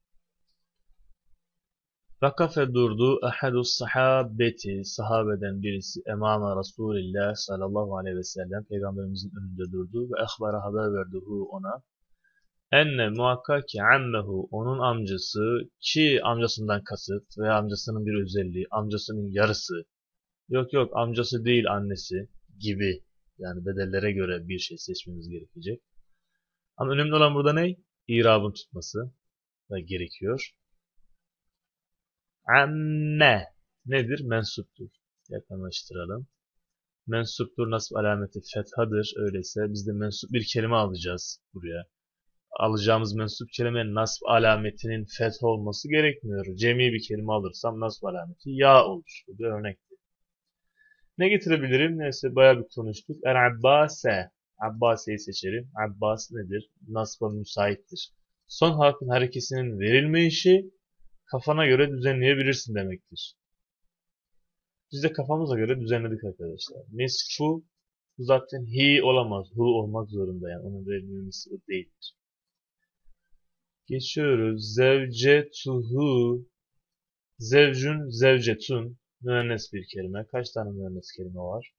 Vakafe durdu ehadus sahabeti sahabeden birisi emama Resulillah sallallahu aleyhi ve sellem peygamberimizin önünde durdu ve ehbara haber verdi hu ona. Enne muhakkak ki ammehu onun amcası ki amcasından kasıt veya amcasının bir özelliği amcasının yarısı yok yok amcası değil annesi gibi yani bedellere göre bir şey seçmemiz gerekecek. Ama önemli olan burada ne? İrabın tutması da gerekiyor. Amme nedir? Mensuptur. Yakınlaştıralım. Mensuptur, nasb alameti fethadır. Öyleyse biz de mensup bir kelime alacağız buraya. Alacağımız mensup kelimenin nasb alametinin feth olması gerekmiyor. Cemi bir kelime alırsam nasb alameti ya olur. Bu bir örnekti. Ne getirebilirim? Neyse bayağı bir konuştuk. El-Abbase. Abbase'yi seçelim. Abbas nedir? Nasba müsaittir. Son harfin harekesinin verilmeyişi kafana göre düzenleyebilirsin demektir. Biz de kafamıza göre düzenledik arkadaşlar. Nisfu zaten hi olamaz. Hu olmak zorunda yani. Onun verilmemesi değildir. Geçiyoruz. Zevcetuhu. Zevcun, zevcetun. Müennes bir kelime. Kaç tane müennes kelime var?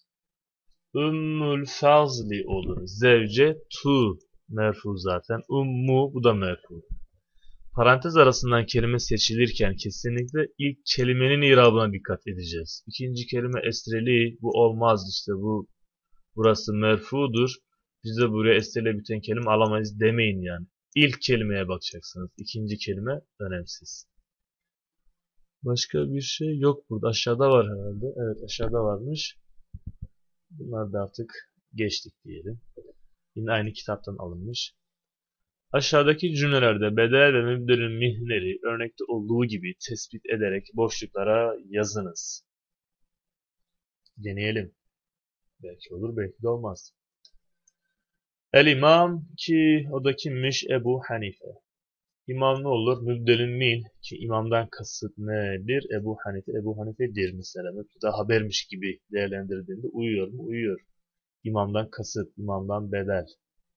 Ümmül fazli olur. Zevce tu merfu zaten. Ummu bu da merfu. Parantez arasından kelime seçilirken kesinlikle ilk kelimenin irabına dikkat edeceğiz. İkinci kelime esreli, bu olmaz işte bu burası merfudur. Biz de buraya esreyle biten kelime alamayız demeyin yani. İlk kelimeye bakacaksınız. İkinci kelime önemsiz. Başka bir şey yok burada. Aşağıda var herhalde. Evet aşağıda varmış. Bunlar da artık geçtik diyelim. Yine aynı kitaptan alınmış. Aşağıdaki cümlelerde bedel ve mübdelin mihleri örnekte olduğu gibi tespit ederek boşluklara yazınız. Deneyelim. Belki olur, belki de olmaz. El imam ki o da kimmiş? Ebu Hanife. İmam ne olur? Mübdelin min ki imamdan kasıt nedir? Ebu Hanife. Ebu Hanife'dir mesela. Mübdeda habermiş gibi değerlendirdiğinde uyuyor mu? Uyuyor. İmamdan kasıt, imamdan bedel.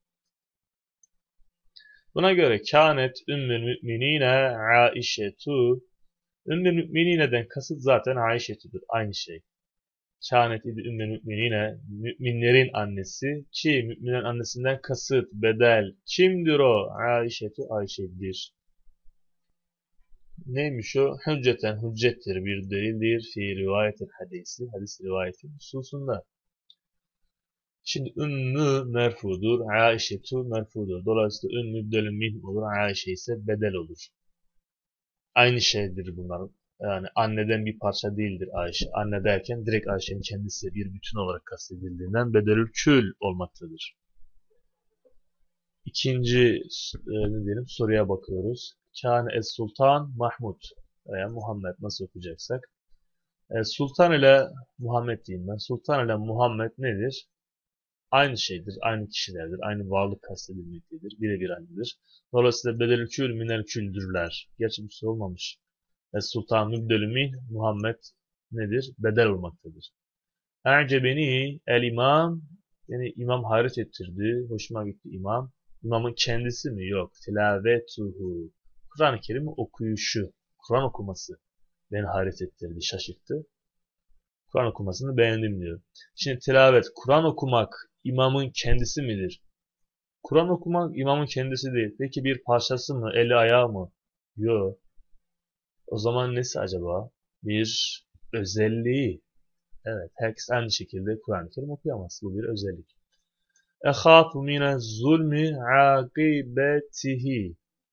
Buna göre kânet ümmül müminine Aişetu. Ümmül müminineden kasıt zaten Aişetu'dur. Aynı şey. Kânet idi ümmül müminine. Müminlerin annesi. Ki müminlerin annesinden kasıt, bedel. Kimdir o? Aişetu Ayşe'dir. Neymiş o? Hücceten hüccettir. Bir delildir. Fi rivayetin hadisi. Hadis rivayeti hususunda. Şimdi ümmü merfudur, Aişetu merfudur. Dolayısıyla ümmü bedel min olur, Aişe ise bedel olur. Aynı şeydir bunlar. Yani anneden bir parça değildir Ayşe. Anne derken direkt Ayşe'nin kendisi bir bütün olarak kastedildiğinden bedelül kül olmaktadır. İkinci e, ne diyelim soruya bakıyoruz. Kâne es Sultan Mahmud veya Muhammed nasıl okuyacaksak. E, Sultan ile Muhammed diyeyim ben. Sultan ile Muhammed nedir? Aynı şeydir, aynı kişilerdir, aynı varlık kastedilmektedir, birebir aynıdır. Dolayısıyla bedelül kül minel küldürler. Gerçi bu soru olmamış. Es Sultan mübdelü min, Muhammed nedir? Bedel olmaktadır. E'cebeni el imam, yani imam hayret ettirdi, hoşuma gitti imam. İmamın kendisi mi? Yok. Tilavetuhu. Kur'an-ı Kerim'i okuyuşu, Kur'an okuması beni hayret ettirdi, şaşırttı. Kur'an okumasını beğendim diyor. Şimdi tilavet, Kur'an okumak imamın kendisi midir? Kur'an okumak imamın kendisi değil. Peki bir parçası mı? Eli ayağı mı? Yok. O zaman nesi acaba? Bir özelliği. Evet, herkes aynı şekilde Kur'an-ı Kerim okuyamaz. Bu bir özellik. Ehâfu mine zulmi akibetihi.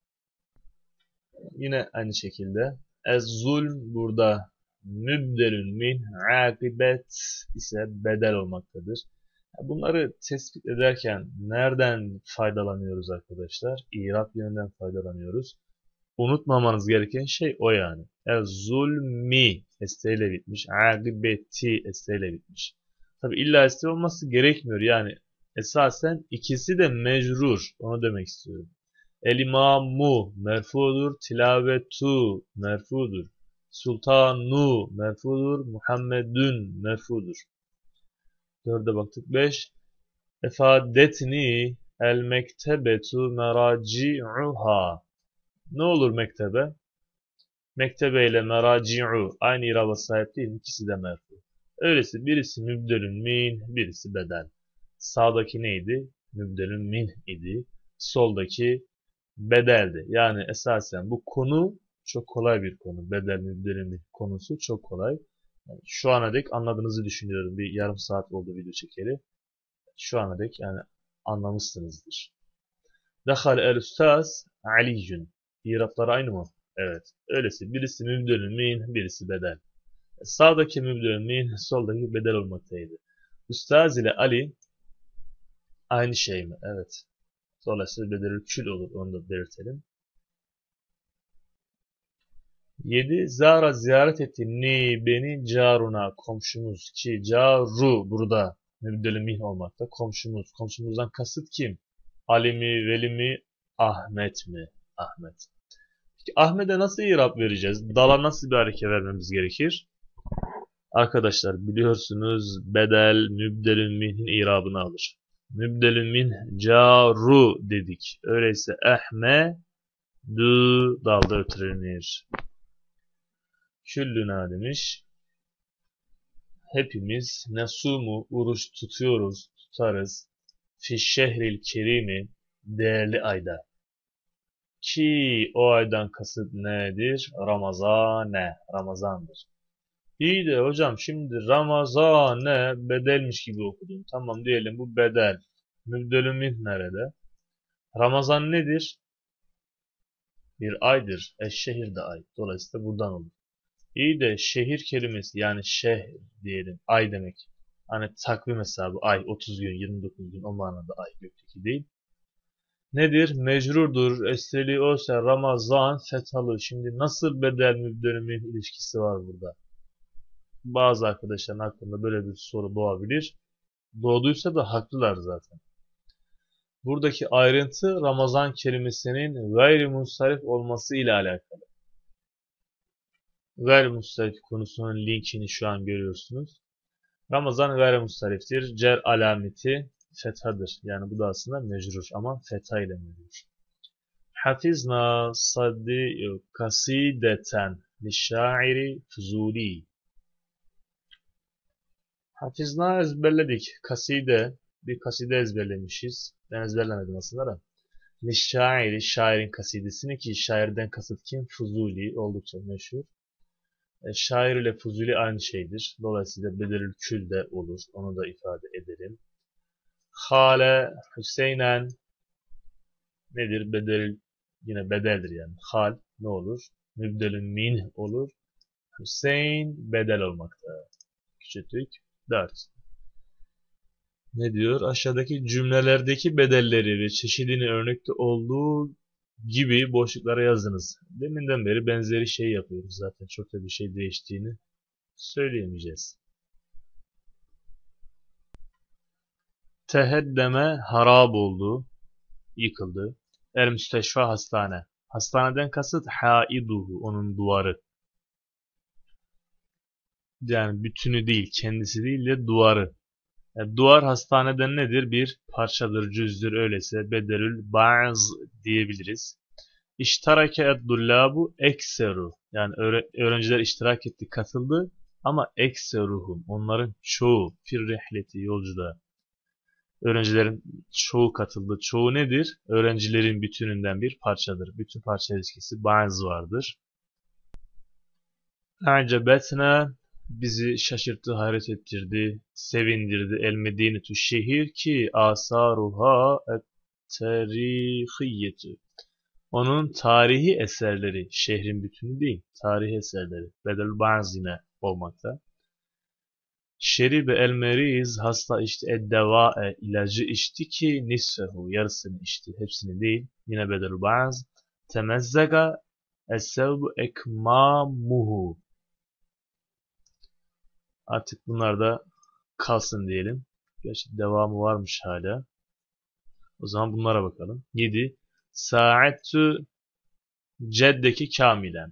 Yine aynı şekilde. Ez-zulm burada mübdelün min akibet ise bedel olmaktadır. Bunları tespit ederken nereden faydalanıyoruz arkadaşlar? İrab yönünden faydalanıyoruz. Unutmamanız gereken şey o yani. Ez-zulmi esteyle bitmiş. Akibeti esteyle bitmiş. Tabi illa este olması gerekmiyor. Yani esasen ikisi de mecrur. Onu demek istiyorum. El-imamu merfudur. Tilavetu merfudur. Sultanu merfudur. Muhammedun merfudur. Dörde baktık. Beş. Efadetni el mektebetu meraci'uha. Ne olur mektebe? Mektebe ile meraci'u aynı iraba sahip değil. İkisi de merfu. Öyleyse birisi mübdelün min, birisi bedel. Sağdaki neydi? Mübdelün min idi. Soldaki bedeldi. Yani esasen bu konu çok kolay bir konu. Bedel mübdelin konusu çok kolay. Yani şu ana dek anladığınızı düşünüyorum. Bir yarım saat oldu video çekeli. Şu ana dek yani anlamışsınızdır. Dehal el ustaz Ali'cün. İraflar aynı mı? Evet. Öylesi birisi mübdelün min, birisi bedel. Sağdaki mübdelün min, soldaki bedel olmaktaydı. Üstaz ile Ali aynı şey mi? Evet. Dolayısıyla bedelül kül olur. Onu da belirtelim. yedi. Zara ziyaret etti. Ni beni caruna. Komşumuz ki caru burada mübdel-i mih olmakta. Komşumuz. Komşumuzdan kasıt kim? Ali mi? Veli mi? Ahmet mi? Ahmet. Peki Ahmet'e nasıl irab vereceğiz? Dala nasıl bir hareket vermemiz gerekir? Arkadaşlar biliyorsunuz bedel mübdel-i mih'in irabını alır. Mübdel-i minh caru dedik. Öyleyse ehme du dalda ötürenir. Küllüna demiş. Hepimiz nesumu oruç tutuyoruz, tutarız. Fi şehril kerimi değerli ayda. Ki o aydan kasıt nedir? Ramazane, Ramazandır. İyi de hocam şimdi Ramazane bedelmiş gibi okudum. Tamam diyelim bu bedel. Mübdelü minh nerede? Ramazan nedir? Bir aydır. Eşşehir de ay. Dolayısıyla buradan olur. İyi de şehir kelimesi yani şehir diyelim ay demek. Hani takvim hesabı ay otuz gün yirmi dokuz gün o manada ay gökteki değil. Nedir? Mecrurdur. Esreli olsa Ramazan fethalı. Şimdi nasıl bedel mübdelimin ilişkisi var burada? Bazı arkadaşların aklında böyle bir soru doğabilir. Doğduysa da haklılar zaten. Buradaki ayrıntı Ramazan kelimesinin gayrimunsarif olması ile alakalı. Gayrimustarif konusunun linkini şu an görüyorsunuz. Ramazan gayrimustariftir. Cer alameti fethadır. Yani bu da aslında mecrur ama fetha ile mecrur. Hafizna saddi kasideten lişşairi Fuzuli. Hafizna ezberledik. Kaside, bir kaside ezberlemişiz. Ben ezberlemedim aslında da. Lişşairi, şairin kasidesini ki şairden kasıt kim? Fuzuli, oldukça meşhur. E, şair ile Fuzuli aynı şeydir. Dolayısıyla bedelül kül de olur. Onu da ifade edelim. Hale Hüseynen nedir? Bedelül yine bedeldir yani. Hal ne olur? Mübdelün min olur. Hüseyin bedel olmakta. Küçültük. dört. Ne diyor? Aşağıdaki cümlelerdeki bedelleri ve çeşidini örnekte olduğu gibi boşluklara yazınız. Deminden beri benzeri şey yapıyoruz zaten. Çok da bir şey değiştiğini söyleyemeyeceğiz. Teheddeme harap oldu, yıkıldı. El müsteşfa hastane. Hastaneden kasıt haiduhu, onun duvarı. Yani bütünü değil, kendisi değil de duvarı. Yani duvar hastaneden nedir? Bir parçadır, cüzdür, öyleyse bedelül ba'z diyebiliriz. İştarake eddullabu ekseru. Yani öğrenciler iştirak etti, katıldı. Ama ekseruhum, onların çoğu, fir rihleti, yolcuda. Öğrencilerin çoğu katıldı. Çoğu nedir? Öğrencilerin bütününden bir parçadır. Bütün parça ilişkisi ba'z vardır. A'cebetne bizi şaşırttı, hayret ettirdi, sevindirdi. El medinetü şehir ki asaruha et-terihiyyetu. Onun tarihi eserleri, şehrin bütünü değil, tarihi eserleri. Bedel ba'z yine olmakta. Şeribe el meriz hasta içti eddeva'e ilacı içti ki nisfehu yarısını içti, hepsini değil. Yine bedel ba'z. Temezzega es-sevbu ekmamuhu. Artık bunlar da kalsın diyelim. Gerçi devamı varmış hala. O zaman bunlara bakalım. yedi. Sa'attu ceddeki kamilen.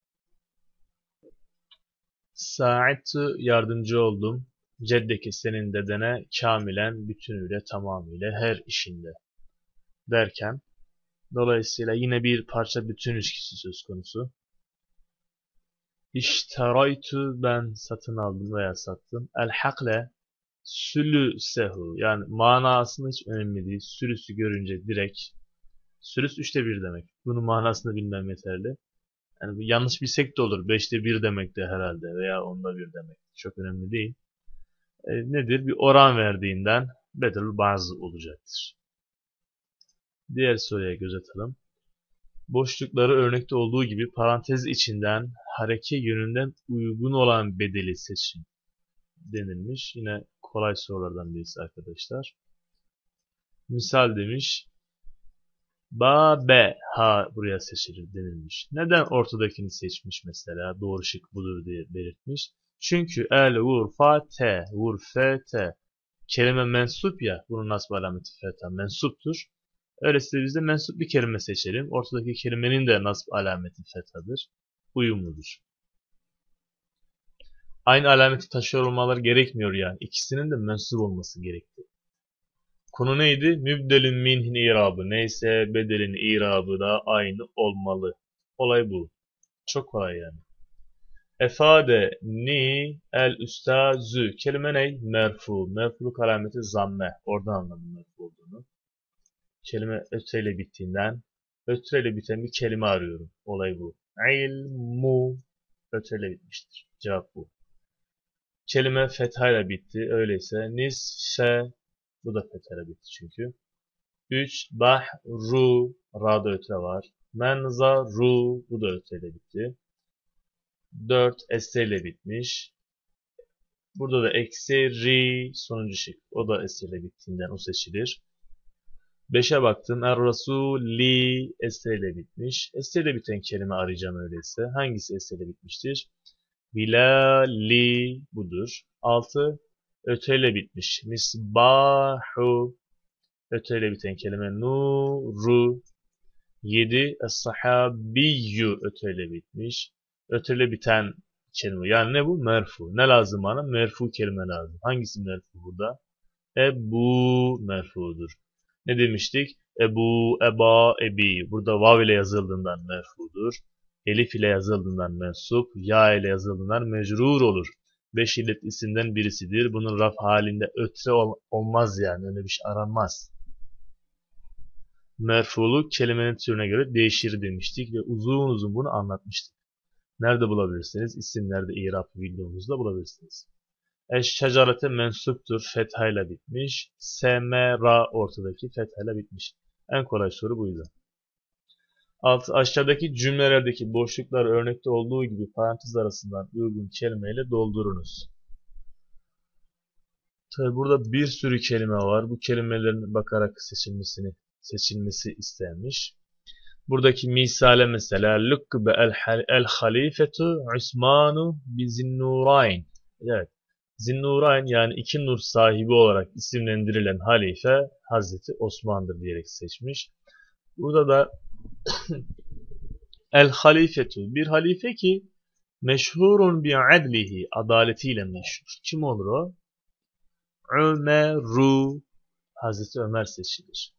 Sa'attu yardımcı oldum. Ceddeki senin dedene kamilen bütünüyle tamamıyla her işinde derken dolayısıyla yine bir parça bütün ilişkisi söz konusu. İşteraytu ben satın aldım veya sattım. El hakle sülüsehu yani manasını hiç önemli değil. Sülüsü görünce direkt sülüs üçte bir demek. Bunun manasını bilmem yeterli. Yani yanlış bilsek de olur. Beşte bir demek de herhalde veya onda bir demek. Çok önemli değil. E, nedir? Bir oran verdiğinden bedel bazı olacaktır. Diğer soruya göz atalım. Boşlukları örnekte olduğu gibi parantez içinden hareke yönünden uygun olan bedeli seçin denilmiş. Yine kolay sorulardan birisi arkadaşlar. Misal demiş. Ba, be, ha buraya seçilir denilmiş. Neden ortadakini seçmiş mesela? Doğru şık budur diye belirtmiş. Çünkü el, vur, fa, te, vur, fe, te. Kelime mensup ya. Bunun nasb alameti fetha mensuptur. Öyleyse biz de mensup bir kelime seçelim. Ortadaki kelimenin de nasb alameti fethadır. Uyumludur. Aynı alameti taşıyor olmaları gerekmiyor yani. İkisinin de mensup olması gerekti. Konu neydi? Mübdelin minhin irabı. Neyse bedelin irabı da aynı olmalı. Olay bu. Çok kolay yani. Efade ni el üstazü. Kelime ne? Merfu. Merfuluk alameti zamme. Oradan anladım merfu olduğunu. Kelime ötreyle bittiğinden ötreyle biten bir kelime arıyorum. Olay bu. İlmu ötreyle bitmiştir. Cevap bu. Kelime fethayla bitti. Öyleyse nisfe bu da fethayla bitti çünkü. üç bahru ra'da ötre var. Menzaru bu da ötreyle bitti. dört esreyle bitmiş. Burada da eksi ri sonuncu şık. O da esreyle bittiğinden o seçilir. beşe baktım. Er-Rasuli esreyle bitmiş. Esreyle biten kelime arayacağım öyleyse. Hangisi esreyle bitmiştir? Bilali budur. altı öteyle bitmiş. Misbahu öteyle biten kelime nuru. yedi es-sahabiyyü öteyle bitmiş. Öteyle biten kelime. Yani ne bu? Merfu. Ne lazım bana? Merfu kelime lazım. Hangisi merfu burada? Ebu merfudur. Ne demiştik? Ebu, eba, ebi. Burada vav ile yazıldığından merfudur. Elif ile yazıldığından mensup. Ya ile yazıldığından mecrur olur. Beş illet isimden birisidir. Bunun raf halinde ötre ol, olmaz yani. Öyle bir şey aranmaz. Merfuluk kelimenin türüne göre değişir demiştik ve uzun uzun bunu anlatmıştık. Nerede bulabilirsiniz? İsimlerde İrab videomuzda bulabilirsiniz. Eş-şecarete mensuptur. Fethayla bitmiş. Semera ortadaki fethayla bitmiş. En kolay soru buydu. Alt, aşağıdaki cümlelerdeki boşluklar örnekte olduğu gibi parantez arasından uygun kelimeyle doldurunuz. Tabi burada bir sürü kelime var. Bu kelimelerin bakarak seçilmesini seçilmesi istenmiş. Buradaki misale mesela lukbe el halifetu Osmanu bizinnurayn. Evet. Zinnurayn yani iki nur sahibi olarak isimlendirilen halife Hazreti Osman'dır diyerek seçmiş. Burada da el halifetu bir halife ki meşhurun bi adlihi adaletiyle meşhur. Kim olur o? Ömeru Hazreti Ömer seçilir.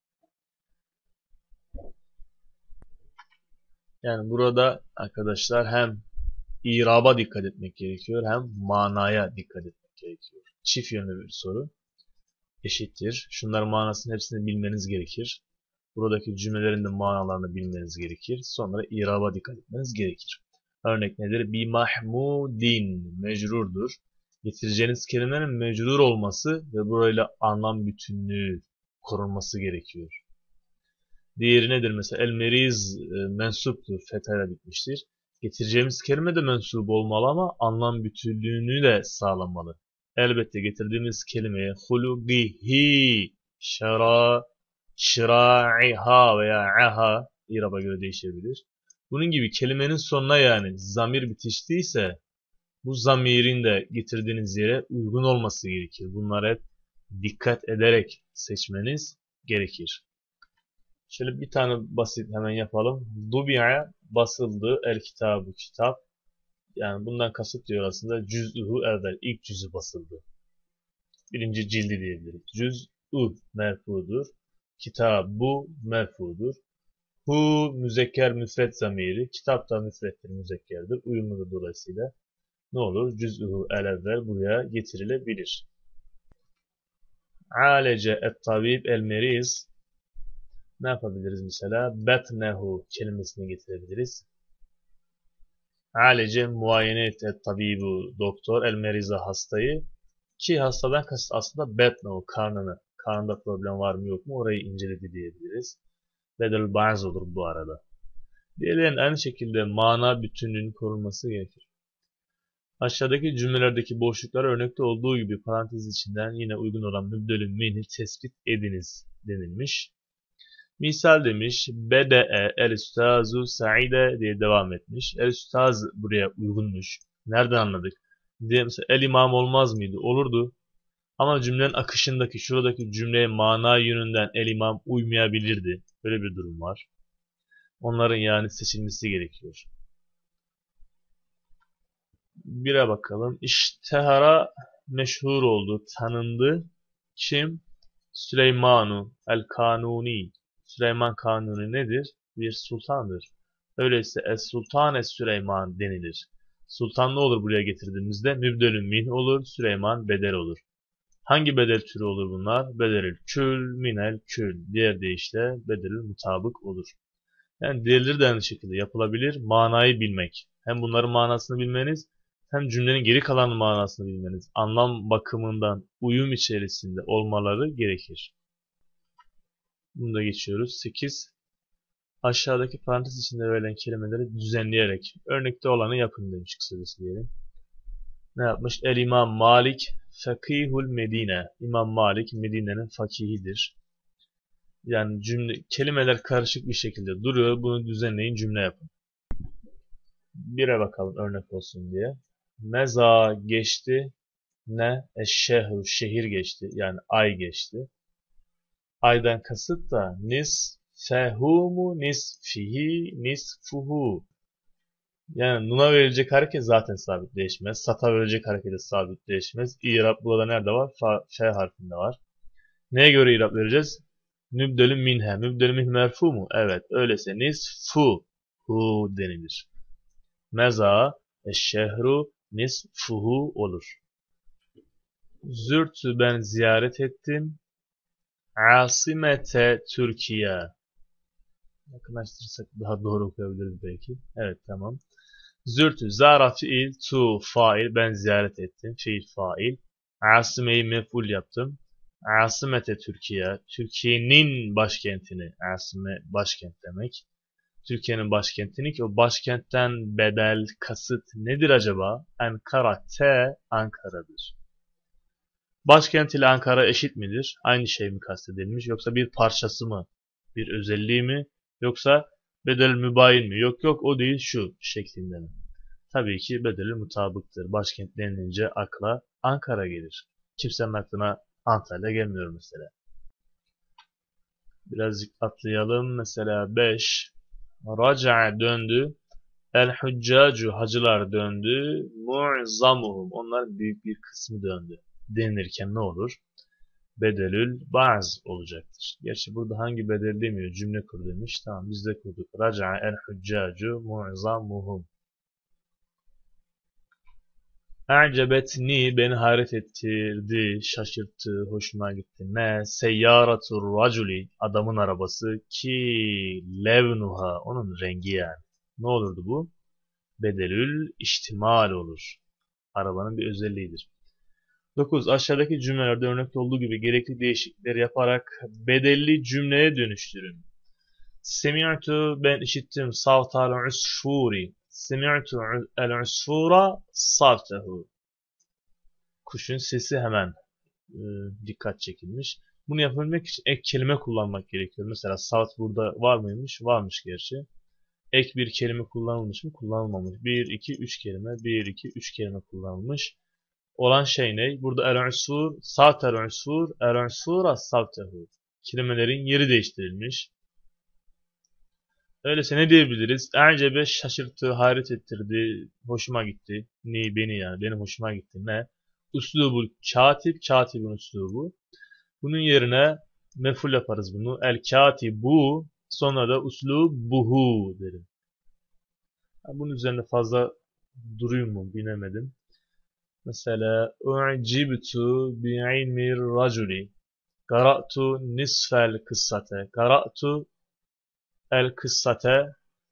Yani burada arkadaşlar hem İraba dikkat etmek gerekiyor hem manaya dikkat etmek gerekiyor. Çift yönlü bir soru. Eşittir. Şunların manasının hepsini bilmeniz gerekir. Buradaki cümlelerin de manalarını bilmeniz gerekir. Sonra iraba dikkat etmeniz gerekir. Örnek nedir? Bi mahmudin mecrurdur. Getireceğiniz kelimenin mecrur olması ve burayla anlam bütünlüğü korunması gerekiyor. Diğeri nedir? Mesela el meriz e, mensuptur. Fethayla bitmiştir. Getireceğimiz kelime de mensup olmalı ama anlam bütünlüğünü de sağlamalı. Elbette getirdiğimiz kelimeye hulugihi, şara, şira'iha veya aha iraba göre değişebilir. Bunun gibi kelimenin sonuna yani zamir bitiştiyse bu zamirin de getirdiğiniz yere uygun olması gerekir. Bunlara hep dikkat ederek seçmeniz gerekir. Şöyle bir tane basit hemen yapalım. Dubi'a basıldı el kitabı kitap. Yani bundan kasıt diyor aslında cüz'ühü evvel ilk cüzü basıldı. Birinci cildi diyebiliriz. Cüz'ü merfudur. Kitabu merfudur. Hu müzekker müfret zamiri. Kitap da müfrettir müzekkerdir. Uyumludur dolayısıyla. Ne olur? Cüz'ühü el evvel buraya getirilebilir. Alece et tabib el meriz. Ne yapabiliriz mesela? Betnehu kelimesini getirebiliriz. Alece muayene et tabibu doktor el meriza hastayı ki hastadan kasıt aslında betnehu karnını. Karnında problem var mı yok mu orayı inceledi diyebiliriz. Bedel ba'z olur bu arada. Diğerlerin aynı şekilde mana bütünlüğünün korunması gerekir. Aşağıdaki cümlelerdeki boşluklara örnekte olduğu gibi parantez içinden yine uygun olan mübdelün min'i tespit ediniz denilmiş. Misal demiş, bede'e el üstazu sa'ide diye devam etmiş. El üstaz buraya uygunmuş. Nereden anladık? Diye mesela el imam olmaz mıydı? Olurdu. Ama cümlenin akışındaki, şuradaki cümleye mana yönünden el imam uymayabilirdi. Böyle bir durum var. Onların yani seçilmesi gerekiyor. Bire bakalım. İştehara meşhur oldu, tanındı. Kim? Süleymanu el-Kanuni. Süleyman Kanuni nedir? Bir sultandır. Öyleyse Es-Sultan Es-Süleyman denilir. Sultan ne olur buraya getirdiğimizde? Mübdelün min olur, Süleyman bedel olur. Hangi bedel türü olur bunlar? Bedelül kül, minel kül. Diğer deyişle bedelül mutabık olur. Yani diğerleri de aynı şekilde yapılabilir. Manayı bilmek. Hem bunların manasını bilmeniz, hem cümlenin geri kalan manasını bilmeniz. Anlam bakımından uyum içerisinde olmaları gerekir. Bunu da geçiyoruz. sekiz. Aşağıdaki parantez içinde verilen kelimeleri düzenleyerek örnekte olanı yapın demiş kısacası diyelim. Ne yapmış? El İmam Malik Fakihul Medine. İmam Malik Medine'nin fakihidir. Yani cümle, kelimeler karışık bir şekilde duruyor. Bunu düzenleyin, cümle yapın. Bire bakalım örnek olsun diye. Meza geçti. Ne? Eşşehru şehir geçti. Yani ay geçti. Aydan kasıt da nis fehumu nisfihi nisfuhu. Yani nuna verilecek hareket zaten sabit değişmez. Sata verilecek hareket de sabit değişmez. İrab burada nerede var? Fa, F harfinde var. Neye göre irab vereceğiz? Mübdelün minhe. Mübdelün min merfu mu? Evet. Öyleyse nisfu hu denilir. Meza eşşehru nisfuhu olur. Zürtü ben ziyaret ettim. Asimete Türkiye. Yakınlaştırırsak daha doğru okuyabiliriz belki. Evet, tamam. Zürtü zara fiil, tu fail, ben ziyaret ettim. Fiil fail. Asimeyi mef'ul yaptım. Asimete Türkiye. Türkiye'nin başkentini. Asime başkent demek. Türkiye'nin başkentini ki o başkentten bedel, kasıt nedir acaba? Ankara, T Ankara'dır. Başkent ile Ankara eşit midir? Aynı şey mi kastedilmiş? Yoksa bir parçası mı? Bir özelliği mi? Yoksa bedel mübayin mi? Yok yok o değil şu şeklinde mi? Tabii ki bedeli mutabıktır. Başkent denilince akla Ankara gelir. Kimsenin aklına Antalya gelmiyor mesela. Birazcık atlayalım. Mesela beş. Raca'a döndü. El-Hüccacu hacılar döndü. Mu'zamuhum onlar büyük bir kısmı döndü. Denilirken ne olur? Bedelül ba'z olacaktır. Gerçi burada hangi bedel demiyor. Cümle kur demiş. Tamam biz de kurduk. Raca'a el-Hüccacu mu'zamuhum. A'cebetni beni hayret ettirdi, şaşırttı, hoşuma gitti. Ne? Seyyaratur raculi adamın arabası ki levnuha onun rengi yani. Ne olurdu bu? Bedelül ihtimal olur. Arabanın bir özelliğidir. dokuz. Aşağıdaki cümlelerde örnekte olduğu gibi gerekli değişiklikleri yaparak bedelli cümleye dönüştürün. Semi'tu ben işittim savtal usfuri. Semi'tu el usfura savtehu. Kuşun sesi hemen e, dikkat çekilmiş. Bunu yapabilmek için ek kelime kullanmak gerekiyor. Mesela savt burada var mıymış? Varmış gerçi. Ek bir kelime kullanılmış mı? Kullanılmamış. bir, iki, üç kelime. bir, iki, üç kelime kullanılmış. Olan şey ne? Burada el-usfur, savtel usfur, el-usfura savtehu. Kelimelerin yeri değiştirilmiş. Öyleyse ne diyebiliriz? E'cebe şaşırttı, hayret ettirdi, hoşuma gitti. Ni beni yani, benim hoşuma gitti. Ne? Üslubul katip, katibin üslubu. Bunun yerine mef'ul yaparız bunu. El katibu, sonra da uslubuhu derim. Yani bunun üzerine fazla duruyum mu bilemedim. Mesela u'cibtu bi'ilmir raculi. Qara'tu nisfel kıssate. Qara'tu el kıssate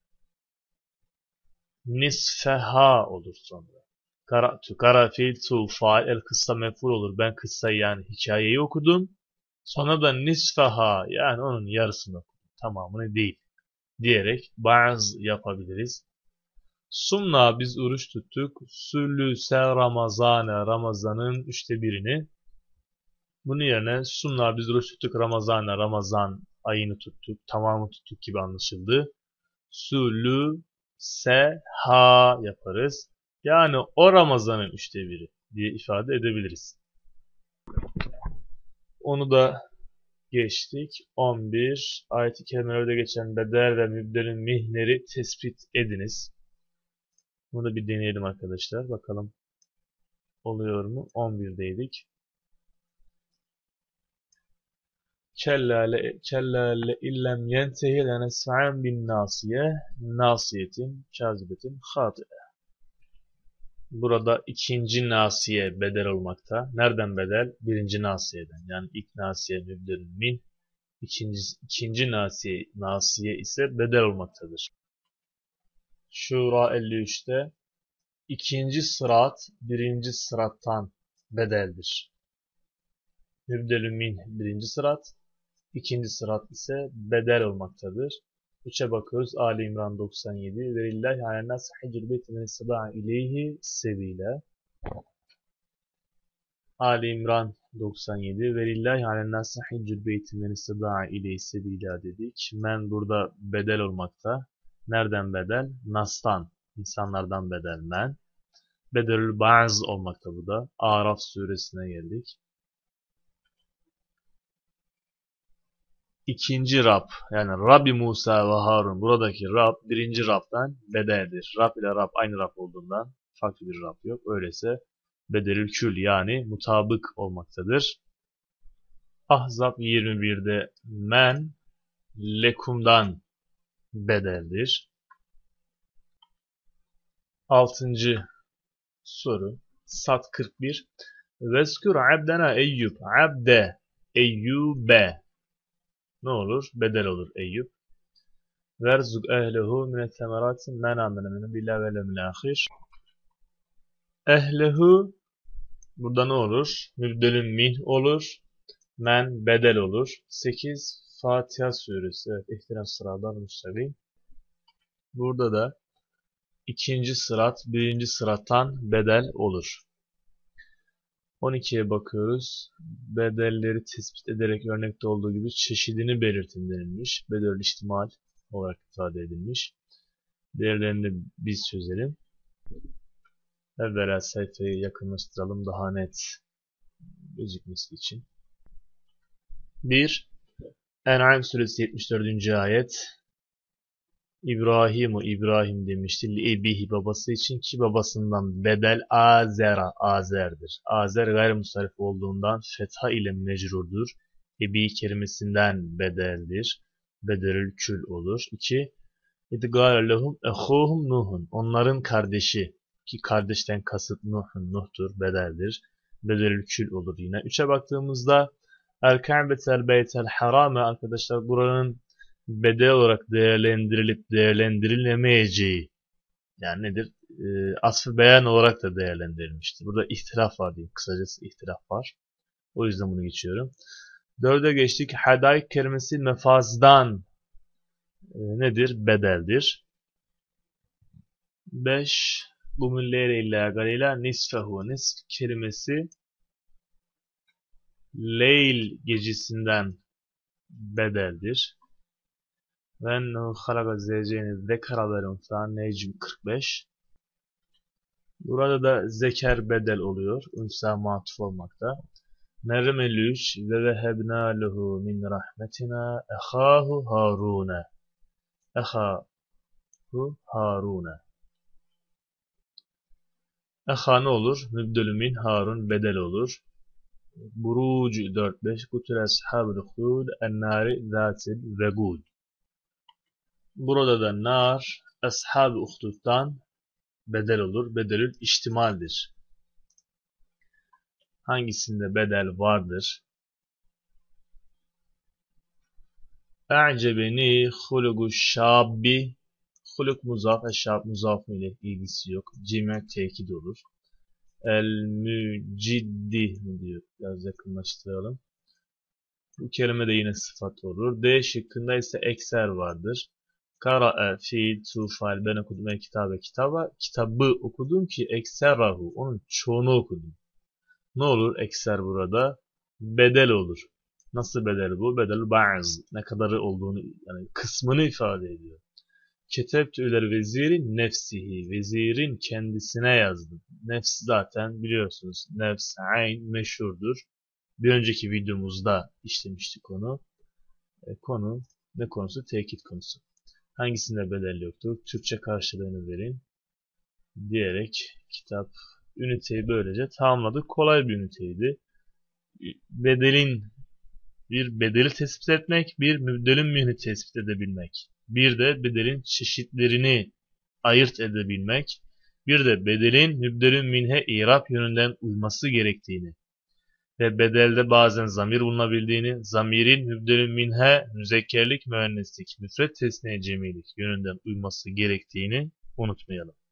nisfeha olur sonra. Qara'tu, qara fiil tu fail, el kıssa mef'ul olur. Ben kıssayı yani hikayeyi okudum. Sonra da nisfeha yani onun yarısını okudum. Tamamını değil. Diyerek bazı yapabiliriz. Sumna biz oruç tuttuk. Sülüse Ramazane Ramazan'ın üçte birini. Bunun yerine sumna biz oruç tuttuk Ramazane Ramazan ayını tuttuk. Tamamı tuttuk gibi anlaşıldı. Sülüse ha yaparız. Yani o Ramazan'ın üçte biri diye ifade edebiliriz. Onu da geçtik. on bir. Ayet-i kerimelerde geçen bedel ve mübdelin mihneri tespit ediniz. Bunu da bir deneyelim arkadaşlar. Bakalım oluyor mu? on birdeydik. Kellale kellale illem yentehi lenes'an bin nasiye nasiyetin kazibetin hati'e. Burada ikinci nasiye bedel olmakta. Nereden bedel? Birinci nasiyeden. Yani ilk nasiye mübdelin min. İkinci, ikinci nasiye, nasiye ise bedel olmaktadır. Şura elli üçte ikinci sırat birinci sırattan bedeldir. Mübdelün min birinci sırat, ikinci sırat ise bedel olmaktadır. üçe bakıyoruz. Ali İmran doksan yedi. Ve lillahi alennâs hiccül beyti men istata'a ileyhi sebîle. Ali İmran doksan yedi. Ve lillahi alennâs hiccül beyti men istata'a ileyhi sebîle dedik. Men burada bedel olmakta. Nereden bedel? Nas'tan. İnsanlardan bedel men. Bedelül ba'z olmakta bu da. Araf suresine geldik. İkinci Rab, yani Rabbi Musa ve Harun, buradaki Rab birinci Rab'dan bedeldir. Rab ile Rab aynı Rab olduğundan farklı bir Rab yok. Öyleyse bedelül kül yani mutabık olmaktadır. Ahzab yirmi birde men lekumdan bedeldir. Altıncı soru Sat kırk bir. Vezkur abdena Eyyub. Abde Eyyube. Ne olur? Bedel olur Eyüp. Verzuk ehlehu minet temeratin men amene minu billahi ve lemil ahir. Ehlehu burada ne olur? Mübdelün min olur. Men bedel olur. sekiz Fatiha suresi. Evet, ihtiram sıradan müstakim. Burada da ikinci sırat birinci sırattan bedel olur. on ikiye bakıyoruz. Bedelleri tespit ederek örnekte olduğu gibi çeşidini belirtin denilmiş. Bedel ihtimal olarak ifade edilmiş. Değerlerini biz çözelim. Evvela sayfayı yakınlaştıralım daha net gözükmesi için. bir. En'am suresi yetmiş dördüncü ayet. İbrahim o İbrahim demişti. Ebihi babası için ki babasından bedel azera azerdir. Azer gayrimusarif olduğundan fetha ile mecrurdur. Ebi kelimesinden bedeldir. Bedelül kül olur. iki. İdgâle lehum ehuhum Nuhun. Onların kardeşi ki kardeşten kasıt Nuhun. Nuh'tur. Bedeldir. Bedelül kül olur yine. üçe baktığımızda El-Ka'betel Beytel Harame arkadaşlar buranın bedel olarak değerlendirilip değerlendirilemeyeceği yani nedir? E, asf-ı beyan olarak da değerlendirilmiştir. Burada ihtilaf var diyeyim. Kısacası ihtilaf var. O yüzden bunu geçiyorum. Dörde geçtik. Hadayk kelimesi mefazdan e, nedir? Bedeldir. beş. Bu mülleyre illa galila nisfehu. Nisf kelimesi Leyl gecesinden bedeldir. Ve ennehu halaka zevceyni zekara vel unsa Necm kırk beş. Burada da zeker bedel oluyor. Unsa matuf olmakta. Meryem elli üç ve vehebna lehu min rahmetina ehahu Harune. Ehahu Harune. Eha ne olur? Mübdelü min Harun bedel olur. Buruc dört beş. Kutul ashabul hud ennari zatil vegud. Burada da nar ashab-ı uhduddan bedel olur. Bedelül ihtimaldir. Hangisinde bedel vardır? E'cebeni hulugu şabbi. Huluk muzaf, eşşab muzaf ile ilgisi yok. Cime tekid olur. El müciddi mi diyor. Biraz yakınlaştıralım. Bu kelime de yine sıfat olur. D şıkkında ise ekser vardır. Kara'a fiil, tufal, ben okudum el kitabe kitaba. Kitabı okudum ki ekserahu, onun çoğunu okudum. Ne olur ekser burada? Bedel olur. Nasıl bedel bu? Bedel ba'z. Ne kadarı olduğunu, yani kısmını ifade ediyor. Ketebtü iler veziri nefsihi. Vezirin kendisine yazdım. Nefs zaten biliyorsunuz. Nefs, ayn meşhurdur. Bir önceki videomuzda işlemiştik onu. E, konu ne konusu? Tekit konusu. Hangisinde bedel yoktur? Türkçe karşılığını verin. Diyerek kitap üniteyi böylece tamamladık. Kolay bir üniteydi. Bedelin bir bedeli tespit etmek, bir mübdelin mühni tespit edebilmek. Bir de bedelin çeşitlerini ayırt edebilmek. Bir de bedelin mübdelin minhe irap yönünden uyması gerektiğini ve bedelde bazen zamir bulunabildiğini, zamirin mübdelin minhe müzekkerlik, müenneslik, müfret tesniye cemilik yönünden uyması gerektiğini unutmayalım.